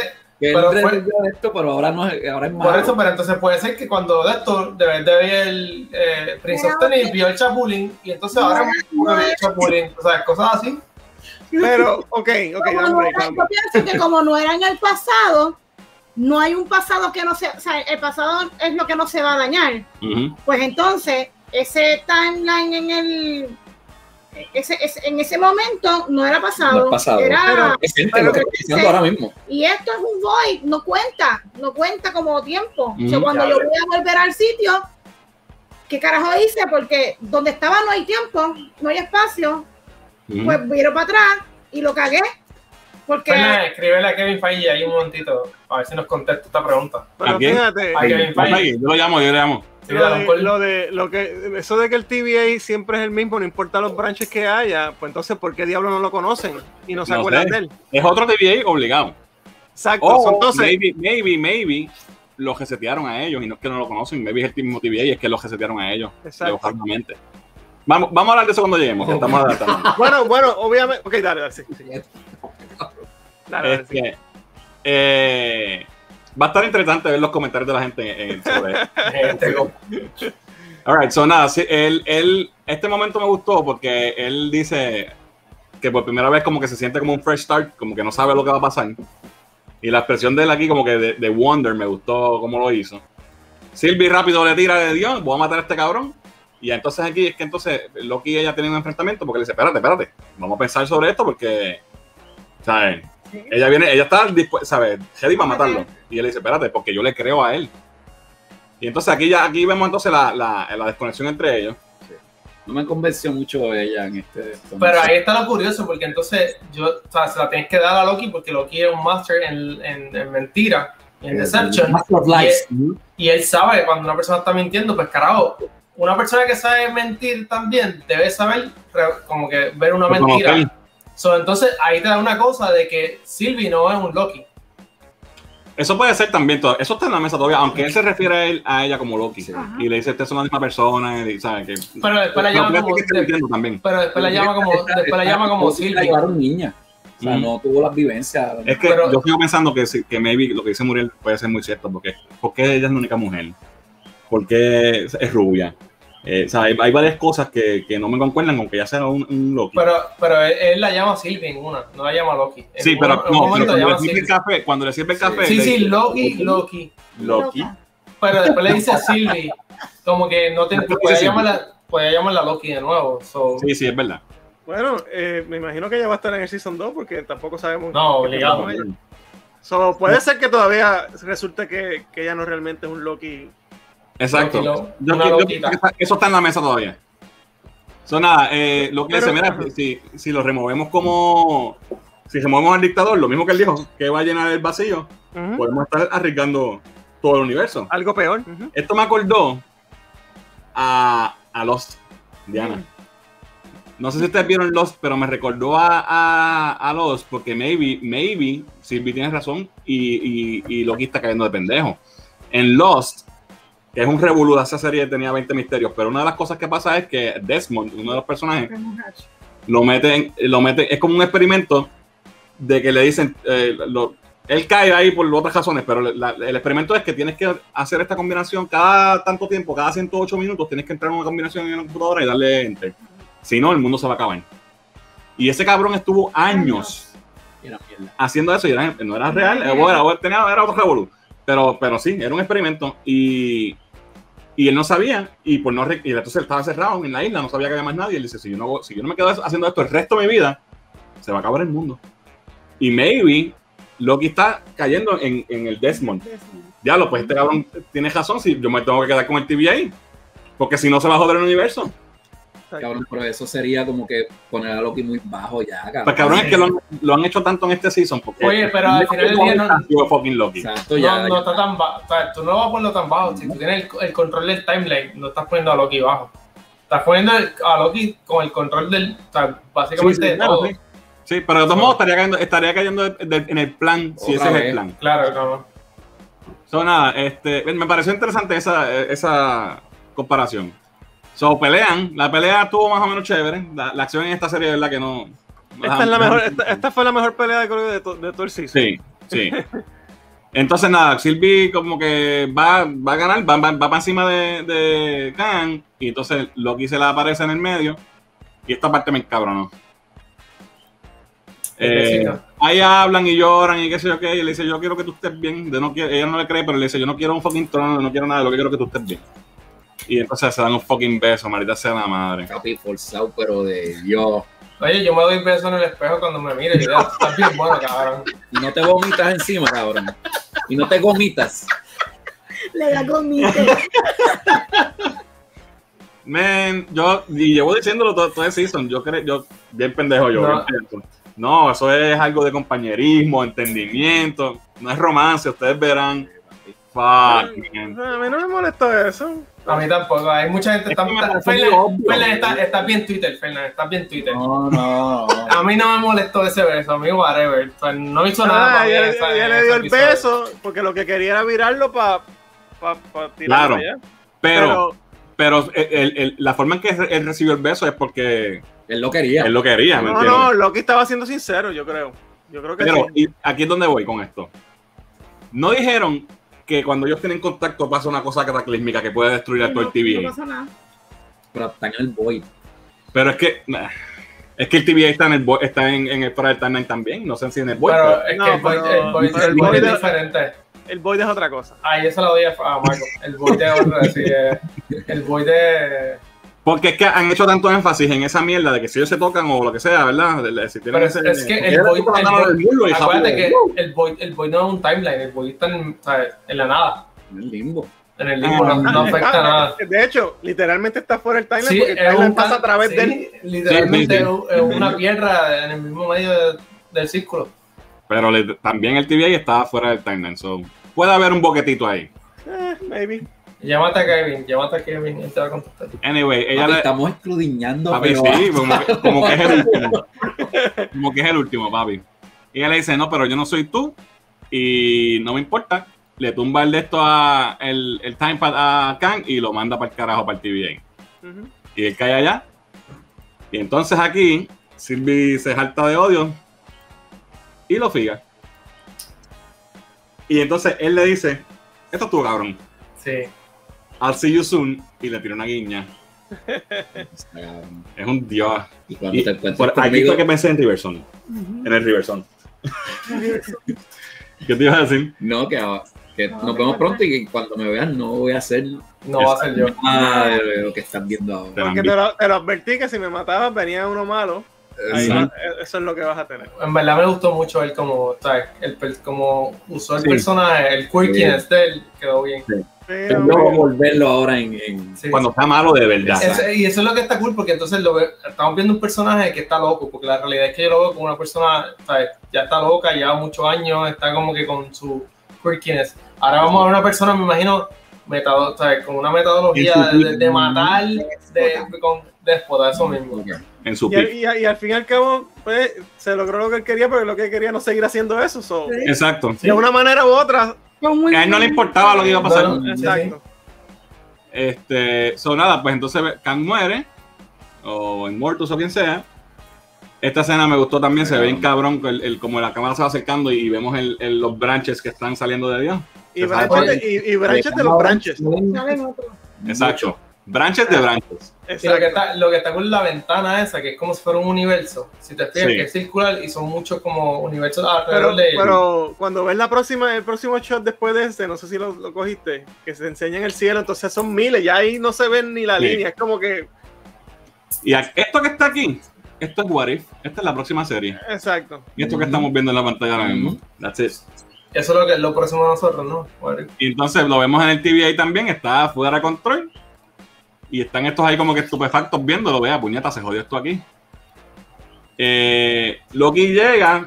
Pero ahora no es, ahora es malo. Por eso, pero entonces puede ser que cuando de esto debe ver el Prince of Tennis vio el Chapulín y entonces ahora vio el Chapulín, o sea, cosas así. Pero, ok, yo pienso que como no era en el pasado, no hay un pasado que no se, o sea, el pasado es lo que no se va a dañar. Pues entonces, ese timeline en ese momento no era pasado. Era lo que estoy diciendo ahora mismo. Y esto es un void, no cuenta como tiempo. O sea, cuando yo voy a volver al sitio, ¿qué carajo hice? Porque donde estaba no hay tiempo, no hay espacio. Pues viro para atrás y lo cagué. Porque escríbele a Kevin Feige ahí un momentito a ver si nos contesta esta pregunta. Pero fíjate, a Kevin Feige. Yo lo llamo. Sí, eso de que el TVA siempre es el mismo, no importa los branches que haya, pues entonces ¿por qué diablos no lo conocen y no se acuerdan de él? Es otro TVA obligado. Exacto. Entonces, maybe los resetearon a ellos y no es que no lo conocen, maybe es el mismo TVA y es que los resetearon a ellos. Exacto. Vamos a hablar de eso cuando lleguemos, que estamos adaptando. Bueno, obviamente. Ok, dale, sí. Dale, Va a estar interesante ver los comentarios de la gente sobre esto. Alright, so nada, sí, este momento me gustó porque él dice que por primera vez como que se siente como un fresh start, como que no sabe lo que va a pasar. Y la expresión de él aquí como que de wonder me gustó cómo lo hizo. Sylvie rápido le tira de Dios, voy a matar a este cabrón. Y entonces aquí es que entonces Loki y ella tienen un enfrentamiento porque le dice, espérate, vamos a pensar sobre esto porque, ¿sabes? Sí. Ella está dispuesta, ¿sabes? Ready para matarlo. Y él dice, espérate, porque yo le creo a él. Y entonces aquí vemos entonces la desconexión entre ellos. Sí. No me convenció mucho ella en este. Pero ahí está lo curioso, porque entonces o sea, se la tienes que dar a Loki porque Loki es un master en mentira, en deception. Y él sabe cuando una persona está mintiendo, pues carajo, una persona que sabe mentir también debe saber como que ver una mentira. So, entonces ahí te da una cosa de que Sylvie no es un Loki. Eso puede ser también, eso está en la mesa todavía, aunque él se refiere a ella como Loki. Sí. Y le dice, ustedes son la misma persona, y sabe que... Pero después la llama como... Pero después la llama como Sylvie. Niña. O sea, no tuvo las vivencias. Es que yo sigo pensando que maybe lo que dice Muriel puede ser muy cierto, porque ella es la única mujer, porque es rubia. O sea, hay varias cosas que no me concuerdan, aunque ya sea un Loki. Pero él la llama Sylvie en una, no la llama Loki. Sí, pero cuando le sirve el café. Sí, Loki. Pero después le dice Sylvie, como que no te puede llamarla Loki de nuevo. So. Sí, es verdad. Bueno, me imagino que ella va a estar en el Season 2 porque tampoco sabemos. No, obligado. So, puede ser que todavía resulte que ella no realmente es un Loki. Exacto. Eso está en la mesa todavía. Nada, lo que dice, mira, si lo removemos si removemos al dictador, lo mismo que él dijo, que va a llenar el vacío, podemos estar arriesgando todo el universo. Algo peor. Esto me acordó a Lost, Diana. No sé si ustedes vieron Lost, pero me recordó a Lost, porque maybe Sylvie tiene razón y Loki está cayendo de pendejo. En Lost, que es un revolú de esa serie, tenía 20 misterios, pero una de las cosas que pasa es que Desmond, uno de los personajes, lo mete, es como un experimento de que le dicen, él cae ahí por otras razones, pero el experimento es que tienes que hacer esta combinación cada tanto tiempo, cada 108 minutos, tienes que entrar en una combinación en una computadora y darle enter. Si no, el mundo se va a acabar. Y ese cabrón estuvo años haciendo eso y no era real, era otro revolú. Pero sí, era un experimento y él no sabía y entonces él estaba cerrado en la isla, no sabía que había más nadie. Él dice, si yo no me quedo haciendo esto el resto de mi vida, se va a acabar el mundo. Y maybe Loki está cayendo en el Desmond. Ya pues este cabrón tiene razón, si yo me tengo que quedar con el TVA, porque si no se va a joder el universo. Cabrón, pero eso sería como que poner a Loki muy bajo ya, cabrón. Pues cabrón, es que lo han hecho tanto en este season. Porque oye, pero al final del día no fucking Loki. Exacto, no está tan bajo. O sea, tú no vas a ponerlo tan bajo. Si tú tienes el control del timeline, no estás poniendo a Loki bajo. Estás poniendo a Loki con el control del. O sea, básicamente de todo. Sí, pero de todos modos estaría cayendo en el plan, si ese es el plan. Claro. Nada, me pareció interesante esa comparación. Pelean, la pelea estuvo más o menos chévere. La acción en esta serie es verdad que no. Esta fue la mejor pelea de todo el season. Sí. Entonces nada, Sylvie como que va a ganar, va para encima de Kang, y entonces Loki se le aparece en el medio, y esta parte me encabronó. Ahí hablan y lloran y qué sé yo qué, y le dice, yo quiero que tú estés bien. Ella no le cree, pero le dice, yo no quiero un fucking trono, no quiero nada, lo que quiero es que tú estés bien. Y entonces se dan un fucking beso, maldita sea la madre. Capi forzado, pero de Dios. Oye, yo me doy beso en el espejo cuando me mire. Y estás bien bueno, cabrón. Y no te vomitas encima, cabrón. Y no te gomitas. Le da gomita. Man, yo llevo diciéndolo todo el season. Yo bien pendejo yo. No, eso es algo de compañerismo, entendimiento. No es romance, ustedes verán. Fuck, a mí no me molestó eso. A mí tampoco. Hay mucha gente. Fernan, estás bien Twitter, Fernan. Estás bien Twitter. No. A mí no me molestó ese beso. A mí, whatever. O sea, no hizo nada. Ella le dio el beso porque lo que quería era virarlo para claro. tirarlo allá. Pero la forma en que él recibió el beso es porque él lo quería. No, Loki estaba siendo sincero, yo creo. Yo creo que pero sí. ¿y aquí es donde voy con esto? No dijeron que cuando ellos tienen contacto pasa una cosa cataclísmica que puede destruir a todo el TVA. No pasa nada. Pero están en el Void. Pero es que el TVA está en el fuera del timeline también. No sé si en el Void. Pero es que el Void es diferente. El Void es otra cosa. Ahí eso lo doy a Marco. El Void es otra. Sí, el Void es... Porque es que han hecho tanto énfasis en esa mierda de que si ellos se tocan o lo que sea, ¿verdad? Si pero es que el Void, acuérdate que el Void no es un timeline, el Void está en la nada. En el limbo. En el limbo no afecta nada. De hecho, literalmente está fuera del timeline Sí, porque el timeline pasa a través de él. Literalmente es una piedra en el mismo medio del círculo. Pero también el TVA estaba fuera del timeline, so puede haber un boquetito ahí. Maybe. Llámate a Kevin, él te va a contestar. Anyway, ella estamos escudriñando. Papi, sí, como que es el último. Como que es el último, papi. Y ella le dice, no, pero yo no soy tú y no me importa. Le tumba el de esto el timepad a Kang y lo manda para el carajo para el TVA. Y él cae allá. Y entonces aquí Sylvie se jalta de odio y lo figa. Y entonces él le dice, esto es tu cabrón. Sí. I'll see you soon. Y le tira una guiña. Es un dios. Y cuando te encuentres Aquí fue que pensé en Riverson. En el Riverson. ¿Qué te ibas a decir? No, que nos vemos pronto y que cuando me vean no voy a hacer... No va a ser yo. Nada de lo que están viendo ahora. Porque te lo advertí que si me matabas venía uno malo. Ahí, eso es lo que vas a tener. En verdad me gustó mucho él como, ¿sabes? Como usó el personaje, el quirkiness de él, quedó bien. Sí. Pero vamos a volverlo ahora cuando está malo de verdad. Y eso es lo que está cool, porque entonces estamos viendo un personaje que está loco, porque la realidad es que yo lo veo como una persona, ¿sabes? Ya está loca, lleva muchos años, está como que con su quirkiness. Ahora vamos a ver una persona, me imagino, ¿sabes? Con una metodología de matar, con déspota, eso mismo. En su y al fin y al cabo, pues, se logró lo que él quería, pero lo que él quería no seguir haciendo eso. Sí. Exacto. De una manera u otra. A él no le importaba lo que iba a pasar. Exacto. Nada, pues entonces Kang muere, o Immortus o quien sea. Esta escena me gustó también, se ve bien cabrón, como la cámara se va acercando y vemos los branches que están saliendo de Dios. Y branches de los branches. Exacto. Branches de branches. Y lo que está con la ventana esa, que es como si fuera un universo. Si te fijas, que es circular y son muchos como universos alrededor de él. Pero cuando ves el próximo shot después de este, no sé si lo cogiste, que se enseña en el cielo, entonces son miles, ya ahí no se ven ni la línea, es como que... Y esto que está aquí, esto es What If, esta es la próxima serie. Exacto. Y esto que estamos viendo en la pantalla ahora mismo. That's it. Eso es lo próximo de nosotros, ¿no? Y entonces lo vemos en el TVA también, está fuera de control. Y están estos ahí como que estupefactos viéndolo. Vea, puñeta, se jodió esto aquí. Loki llega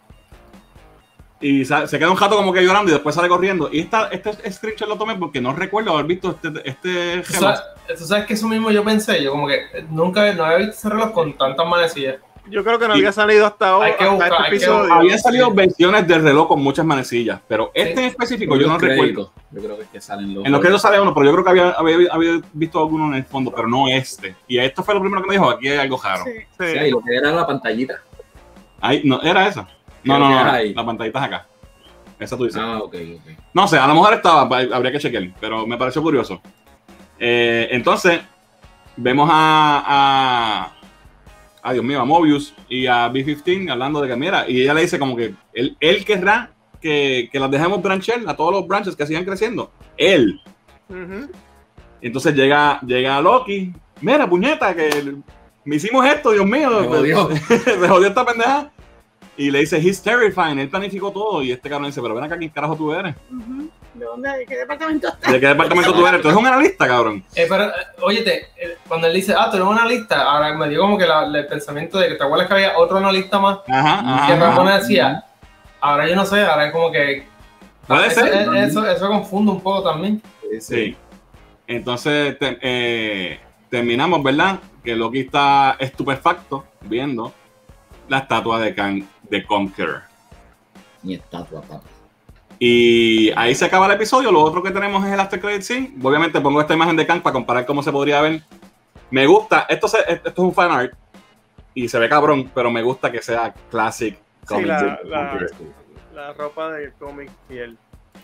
y se queda un jato como que llorando y después sale corriendo. Y este screenshot lo tomé porque no recuerdo haber visto este reloj. ¿Tú sabes que eso mismo yo pensé? Yo como que nunca no había visto ese reloj con tantas manecillas. Yo creo que no había salido hasta ahora. Había salido versiones del reloj con muchas manecillas, pero en específico yo no recuerdo. Yo creo que salen los... En los créditos sale uno, pero yo creo que había visto alguno en el fondo, pero no este. Y esto fue lo primero que me dijo, aquí hay algo raro. Sí, y lo que era la pantallita. Ahí, no, ¿era esa? No, la pantallita es acá. Esa tú dices. Ah, ok. No sé, a lo mejor estaba, habría que chequear, pero me pareció curioso. Entonces, vemos a Dios mío, a Mobius y a B-15 hablando de que mira, y ella le dice como que él querrá que las dejemos branchear a todos los branches que sigan creciendo. Él. Entonces llega Loki, mira, puñeta, que me hicimos esto, Dios mío. Me jodió esta pendeja. Y le dice, he's terrifying, él planificó todo. Y este cabrón dice, pero ven acá, ¿quién carajo tú eres? ¿De dónde? ¿De qué departamento estás? ¿De qué departamento tú eres? Tú eres un analista, cabrón. Pero, óyete, cuando él dice, tú eres un analista, ahora me dio como que el pensamiento de que te acuerdas que había otro analista más. Que Ramón decía, ahora yo no sé, ahora es como que... Puede ser. Eso confunde un poco también. Sí. Entonces, terminamos, ¿verdad? Que Loki está estupefacto viendo la estatua de Kang, de Conqueror. Mi estatua, papá. Y ahí se acaba el episodio. Lo otro que tenemos es el after credit scene. Obviamente pongo esta imagen de Kang para comparar cómo se podría ver. Me gusta, esto es un fan art y se ve cabrón, pero me gusta que sea classic. Sí, la ropa de cómic fiel.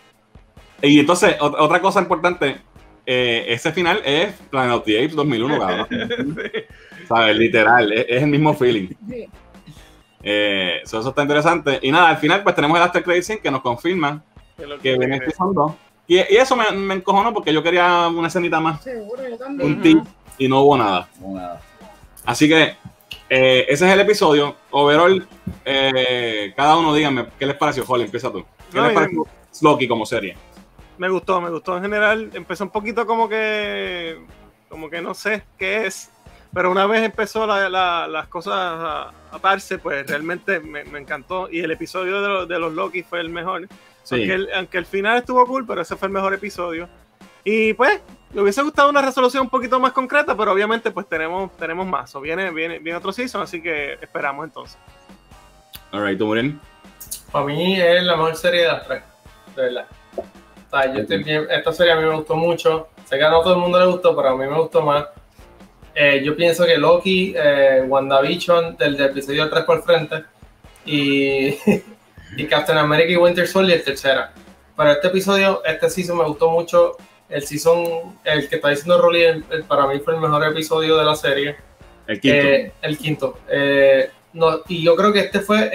Y entonces, otra cosa importante, ese final es Planet of the Apes 2001, cabrón. ¿Sabes? Literal, es el mismo feeling. Sí. Eso está interesante. Y nada, al final pues tenemos el After Credit Scene que nos confirma que viene el Season 2. Y eso me encojonó porque yo quería una escenita más. Seguro, yo también. Un tip, y no hubo nada. Así que ese es el episodio. Overall, cada uno díganme qué les pareció. Holly, empieza tú. ¿Qué les pareció Loki como serie? Me gustó en general. Empezó un poquito como que no sé qué es, pero una vez empezó las cosas a darse, pues realmente me encantó. Y el episodio de los Loki fue el mejor. Sí. Aunque el final estuvo cool, pero ese fue el mejor episodio. Y pues, me hubiese gustado una resolución un poquito más concreta, pero obviamente pues tenemos más. O viene otro season, así que esperamos entonces. Alright, ¿tú, Muren? Para mí es la mejor serie de las tres, de verdad. O sea, esta serie a mí me gustó mucho. Sé que a no todo el mundo le gustó, pero a mí me gustó más. Yo pienso que Loki, WandaVision, del episodio 3 por frente, y Captain America y Winter Soldier, tercera. Pero este season me gustó mucho. El que está diciendo Rolly, para mí fue el mejor episodio de la serie. El quinto. Y yo creo que este fue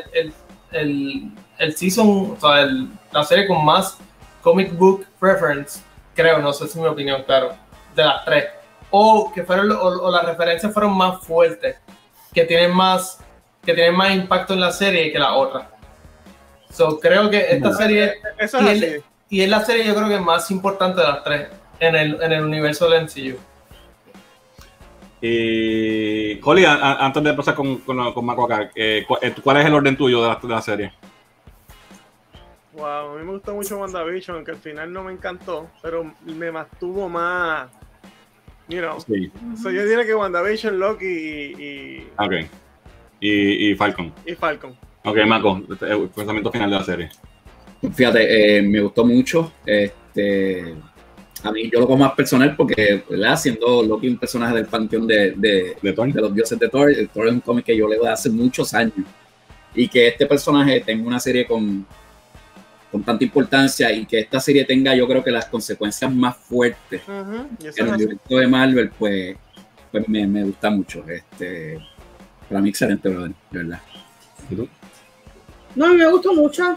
el season, o sea, la serie con más comic book reference, creo, no sé si mi opinión, claro, de las tres. O las referencias fueron más fuertes, que tienen más impacto en la serie que la otra. Creo que esta serie y es la serie, yo creo que más importante de las tres en el universo del MCU. Holly, antes de empezar con Marco acá, ¿cuál es el orden tuyo de la serie? Wow, a mí me gustó mucho WandaVision, aunque al final no me encantó, pero me mantuvo más, Sí. Yo diría que WandaVision, Loki Okay. Y Falcon. Ok, Marco, el pensamiento final de la serie. Fíjate, me gustó mucho. A mí yo lo como más personal porque, ¿verdad? Siendo Loki un personaje del panteón de los dioses de Thor, Thor es un cómic que yo leo hace muchos años. Y que este personaje tenga una serie con tanta importancia y que esta serie tenga, yo creo que las consecuencias más fuertes en el universo de Marvel, pues me gusta mucho. Para mí excelente, brother, de verdad. ¿Y tú? No, a mí me gustó mucho.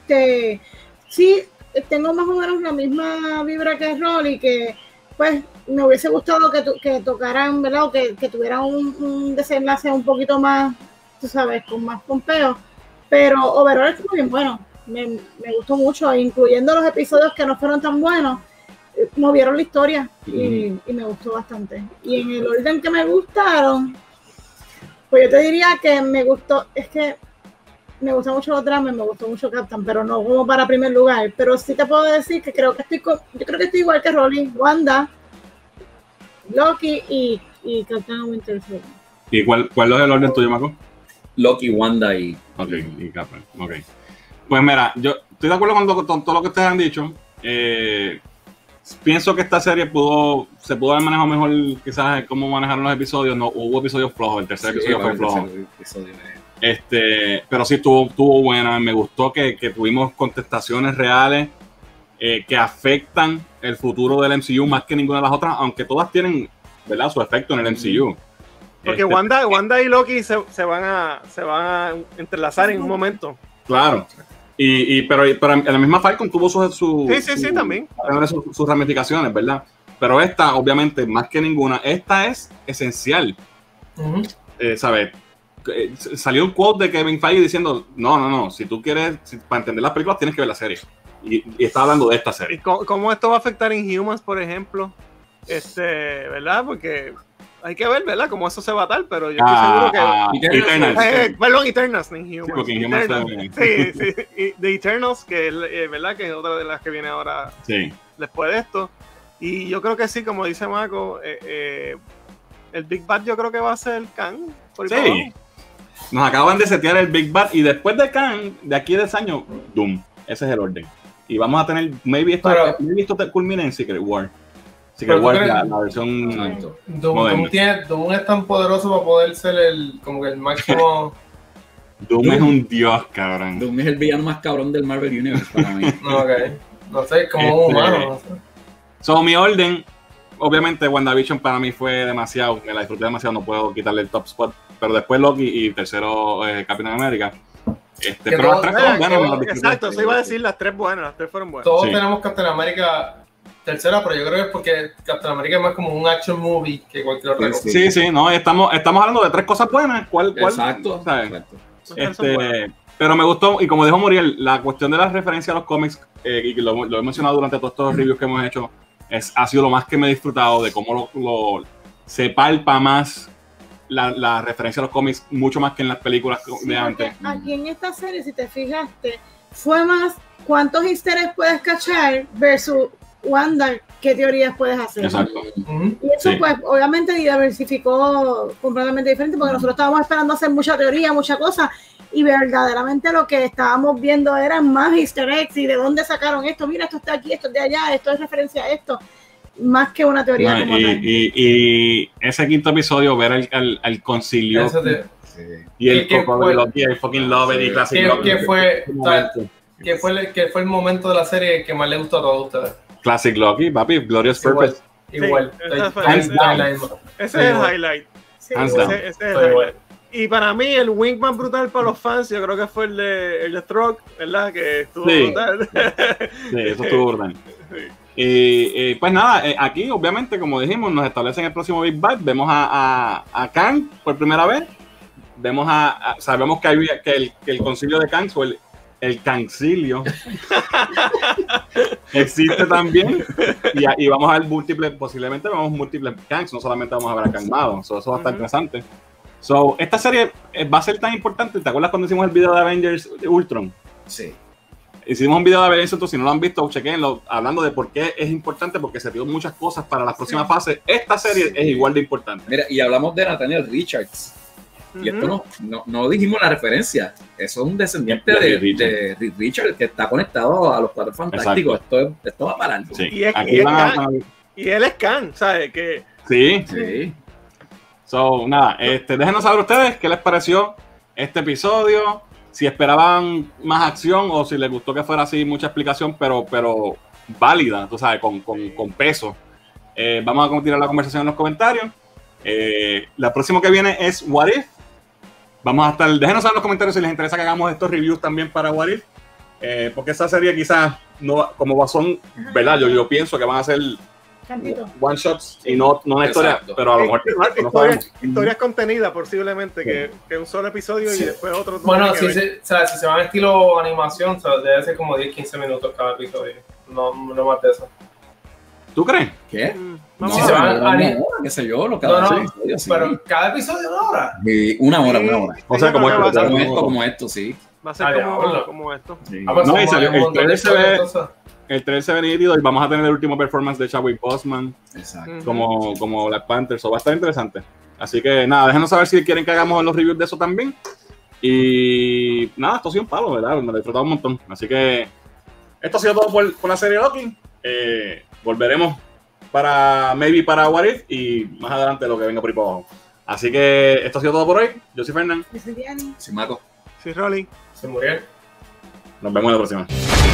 Sí, tengo más o menos la misma vibra que Rolly, que pues me hubiese gustado que tocaran, ¿verdad? O que tuvieran un desenlace un poquito más, tú sabes, con más pompeo. Pero overall estuvo bien bueno. Me gustó mucho, incluyendo los episodios que no fueron tan buenos, movieron la historia y me gustó bastante. Y en el orden que me gustaron, pues yo te diría que me gustó mucho los dramas, me gustó mucho Captain, pero no como para primer lugar. Pero sí te puedo decir que yo creo que estoy igual que Rolly, Wanda, Loki y Captain Winter Soldier. ¿Y cuál es el orden tuyo, Marco? Loki, Wanda y Captain. Ok. Pues mira, yo estoy de acuerdo con todo lo que ustedes han dicho. Pienso que esta serie se pudo haber manejado mejor, quizás cómo manejaron los episodios. No hubo episodios flojos, el tercer episodio fue flojo. Pero sí estuvo buena. Me gustó que tuvimos contestaciones reales que afectan el futuro del MCU más que ninguna de las otras, aunque todas tienen, ¿verdad?, su efecto en el MCU. Porque Wanda y Loki se van a entrelazar en un momento. Claro. Pero en la misma Falcon tuvo también sus ramificaciones, ¿verdad? Pero esta, obviamente, más que ninguna, esta es esencial. ¿Sabes? Salió un quote de Kevin Feige diciendo, no, si tú quieres, para entender las películas tienes que ver la serie. Y está hablando de esta serie. ¿Y cómo esto va a afectar en Inhumans, por ejemplo? ¿Verdad? Porque hay que ver, ¿verdad? Cómo eso se va a dar, pero yo estoy seguro que... Eternals, en Inhumans. Sí, The Eternals, que es, ¿verdad? Que es otra de las que viene ahora después de esto. Y yo creo que sí, como dice Marco, el Big Bad yo creo que va a ser Kang. Sí. Nos acaban de setear el Big Bad y después de Kang, de aquí a 10 años, Doom. Ese es el orden. Y vamos a tener, maybe esto culmina en Secret War. Secret War es la versión Doom es tan poderoso para poder ser como que el máximo. Doom es un dios, cabrón. Doom es el villano más cabrón del Marvel Universe para mí. No sé, como un humano, no sé. So, mi orden, obviamente WandaVision para mí fue demasiado, me la disfruté demasiado, no puedo quitarle el top spot, pero después Loki y tercero Capitán América. Pero las tres fueron buenas. Exacto, eso iba a decir, las tres buenas, las tres fueron buenas. Todos tenemos Capitán América tercera, pero yo creo que es porque Capitán América es más como un action movie que cualquier otra cosa. Sí, no, estamos hablando de tres cosas buenas. ¿Cuál? Exacto. Pero me gustó, y como dijo Muriel, la cuestión de la referencia a los cómics, y lo he mencionado durante todos estos reviews que hemos hecho, ha sido lo más que me he disfrutado de cómo se palpa más la referencia a los cómics, mucho más que en las películas de antes. Aquí en esta serie, si te fijaste, fue más cuántos easter eggs puedes cachar versus Wanda, qué teorías puedes hacer. Exacto. Y eso pues obviamente diversificó completamente diferente, porque nosotros estábamos esperando hacer mucha teoría, mucha cosa, y verdaderamente lo que estábamos viendo eran más easter eggs y de dónde sacaron esto, mira, esto está aquí, esto es de allá, esto es referencia a esto, más que una teoría como tal. Y ese quinto episodio, ver el concilio y el cocodrilo y el fucking Love y Classic Loki. ¿Qué fue el momento de la serie que más le gustó a todos ustedes? Classic Loki, papi, Glorious Purpose. Igual. Ese es el highlight. Ese es el highlight. Y para mí, el wing más brutal para los fans, yo creo que fue el de Stroke, ¿verdad? Que estuvo brutal. Sí, eso estuvo brutal. Y pues nada, aquí obviamente, como dijimos, nos establecen el próximo Big Bad. Vemos a Kang por primera vez. Sabemos que el concilio de Kang, o el Kangcilio, existe también. Y vamos a ver posiblemente vemos múltiples Kangs, no solamente vamos a ver a Kang Mado. Eso va a estar interesante. Esta serie va a ser tan importante. ¿Te acuerdas cuando hicimos el video de Avengers Ultron? Sí. Hicimos un video de Avengers Ultron, si no lo han visto, chequenlo, hablando de por qué es importante, porque se dio muchas cosas para la próxima fase. Esta serie es igual de importante. Mira, y hablamos de Nathaniel Richards. Y esto no dijimos la referencia. Eso es un descendiente de Reed Richards que está conectado a los Cuatro Fantásticos. Esto va para algo. Sí. Y él es Kang, ¿sabes? Sí. Nada, déjenos saber ustedes qué les pareció este episodio, si esperaban más acción o si les gustó que fuera así mucha explicación, pero válida, tú sabes, con peso. Vamos a continuar la conversación en los comentarios. La próxima que viene es What If. Vamos a estar, déjenos saber en los comentarios si les interesa que hagamos estos reviews también para What If, porque esa serie quizás no, como son, ¿verdad? Yo pienso que van a ser one shots y no una historia, pero a lo mejor historias contenidas posiblemente, que un solo episodio y después otro. Bueno, si se van estilo animación, debe ser como 10-15 minutos cada episodio, no más de eso. ¿Tú crees? ¿Qué? Si se van a qué sé yo, pero cada episodio una hora. Una hora. O sea, como esto, sí. Va a ser como esto. Sí. El trailer se ve nítido y vamos a tener el último performance de Chadwick Boseman. Exacto. Como Black Panther. Va a estar interesante. Así que nada, déjenos saber si quieren que hagamos los reviews de eso también. Y nada, esto ha sido un palo, ¿verdad? Me lo he disfrutado un montón. Así que esto ha sido todo por la serie Loki. Volveremos para What If y más adelante lo que venga por ahí por abajo. Así que esto ha sido todo por hoy. Yo soy Fernán. Yo soy Diana. Soy Marco. Soy Rolly. Soy Muriel. Nos vemos en la próxima.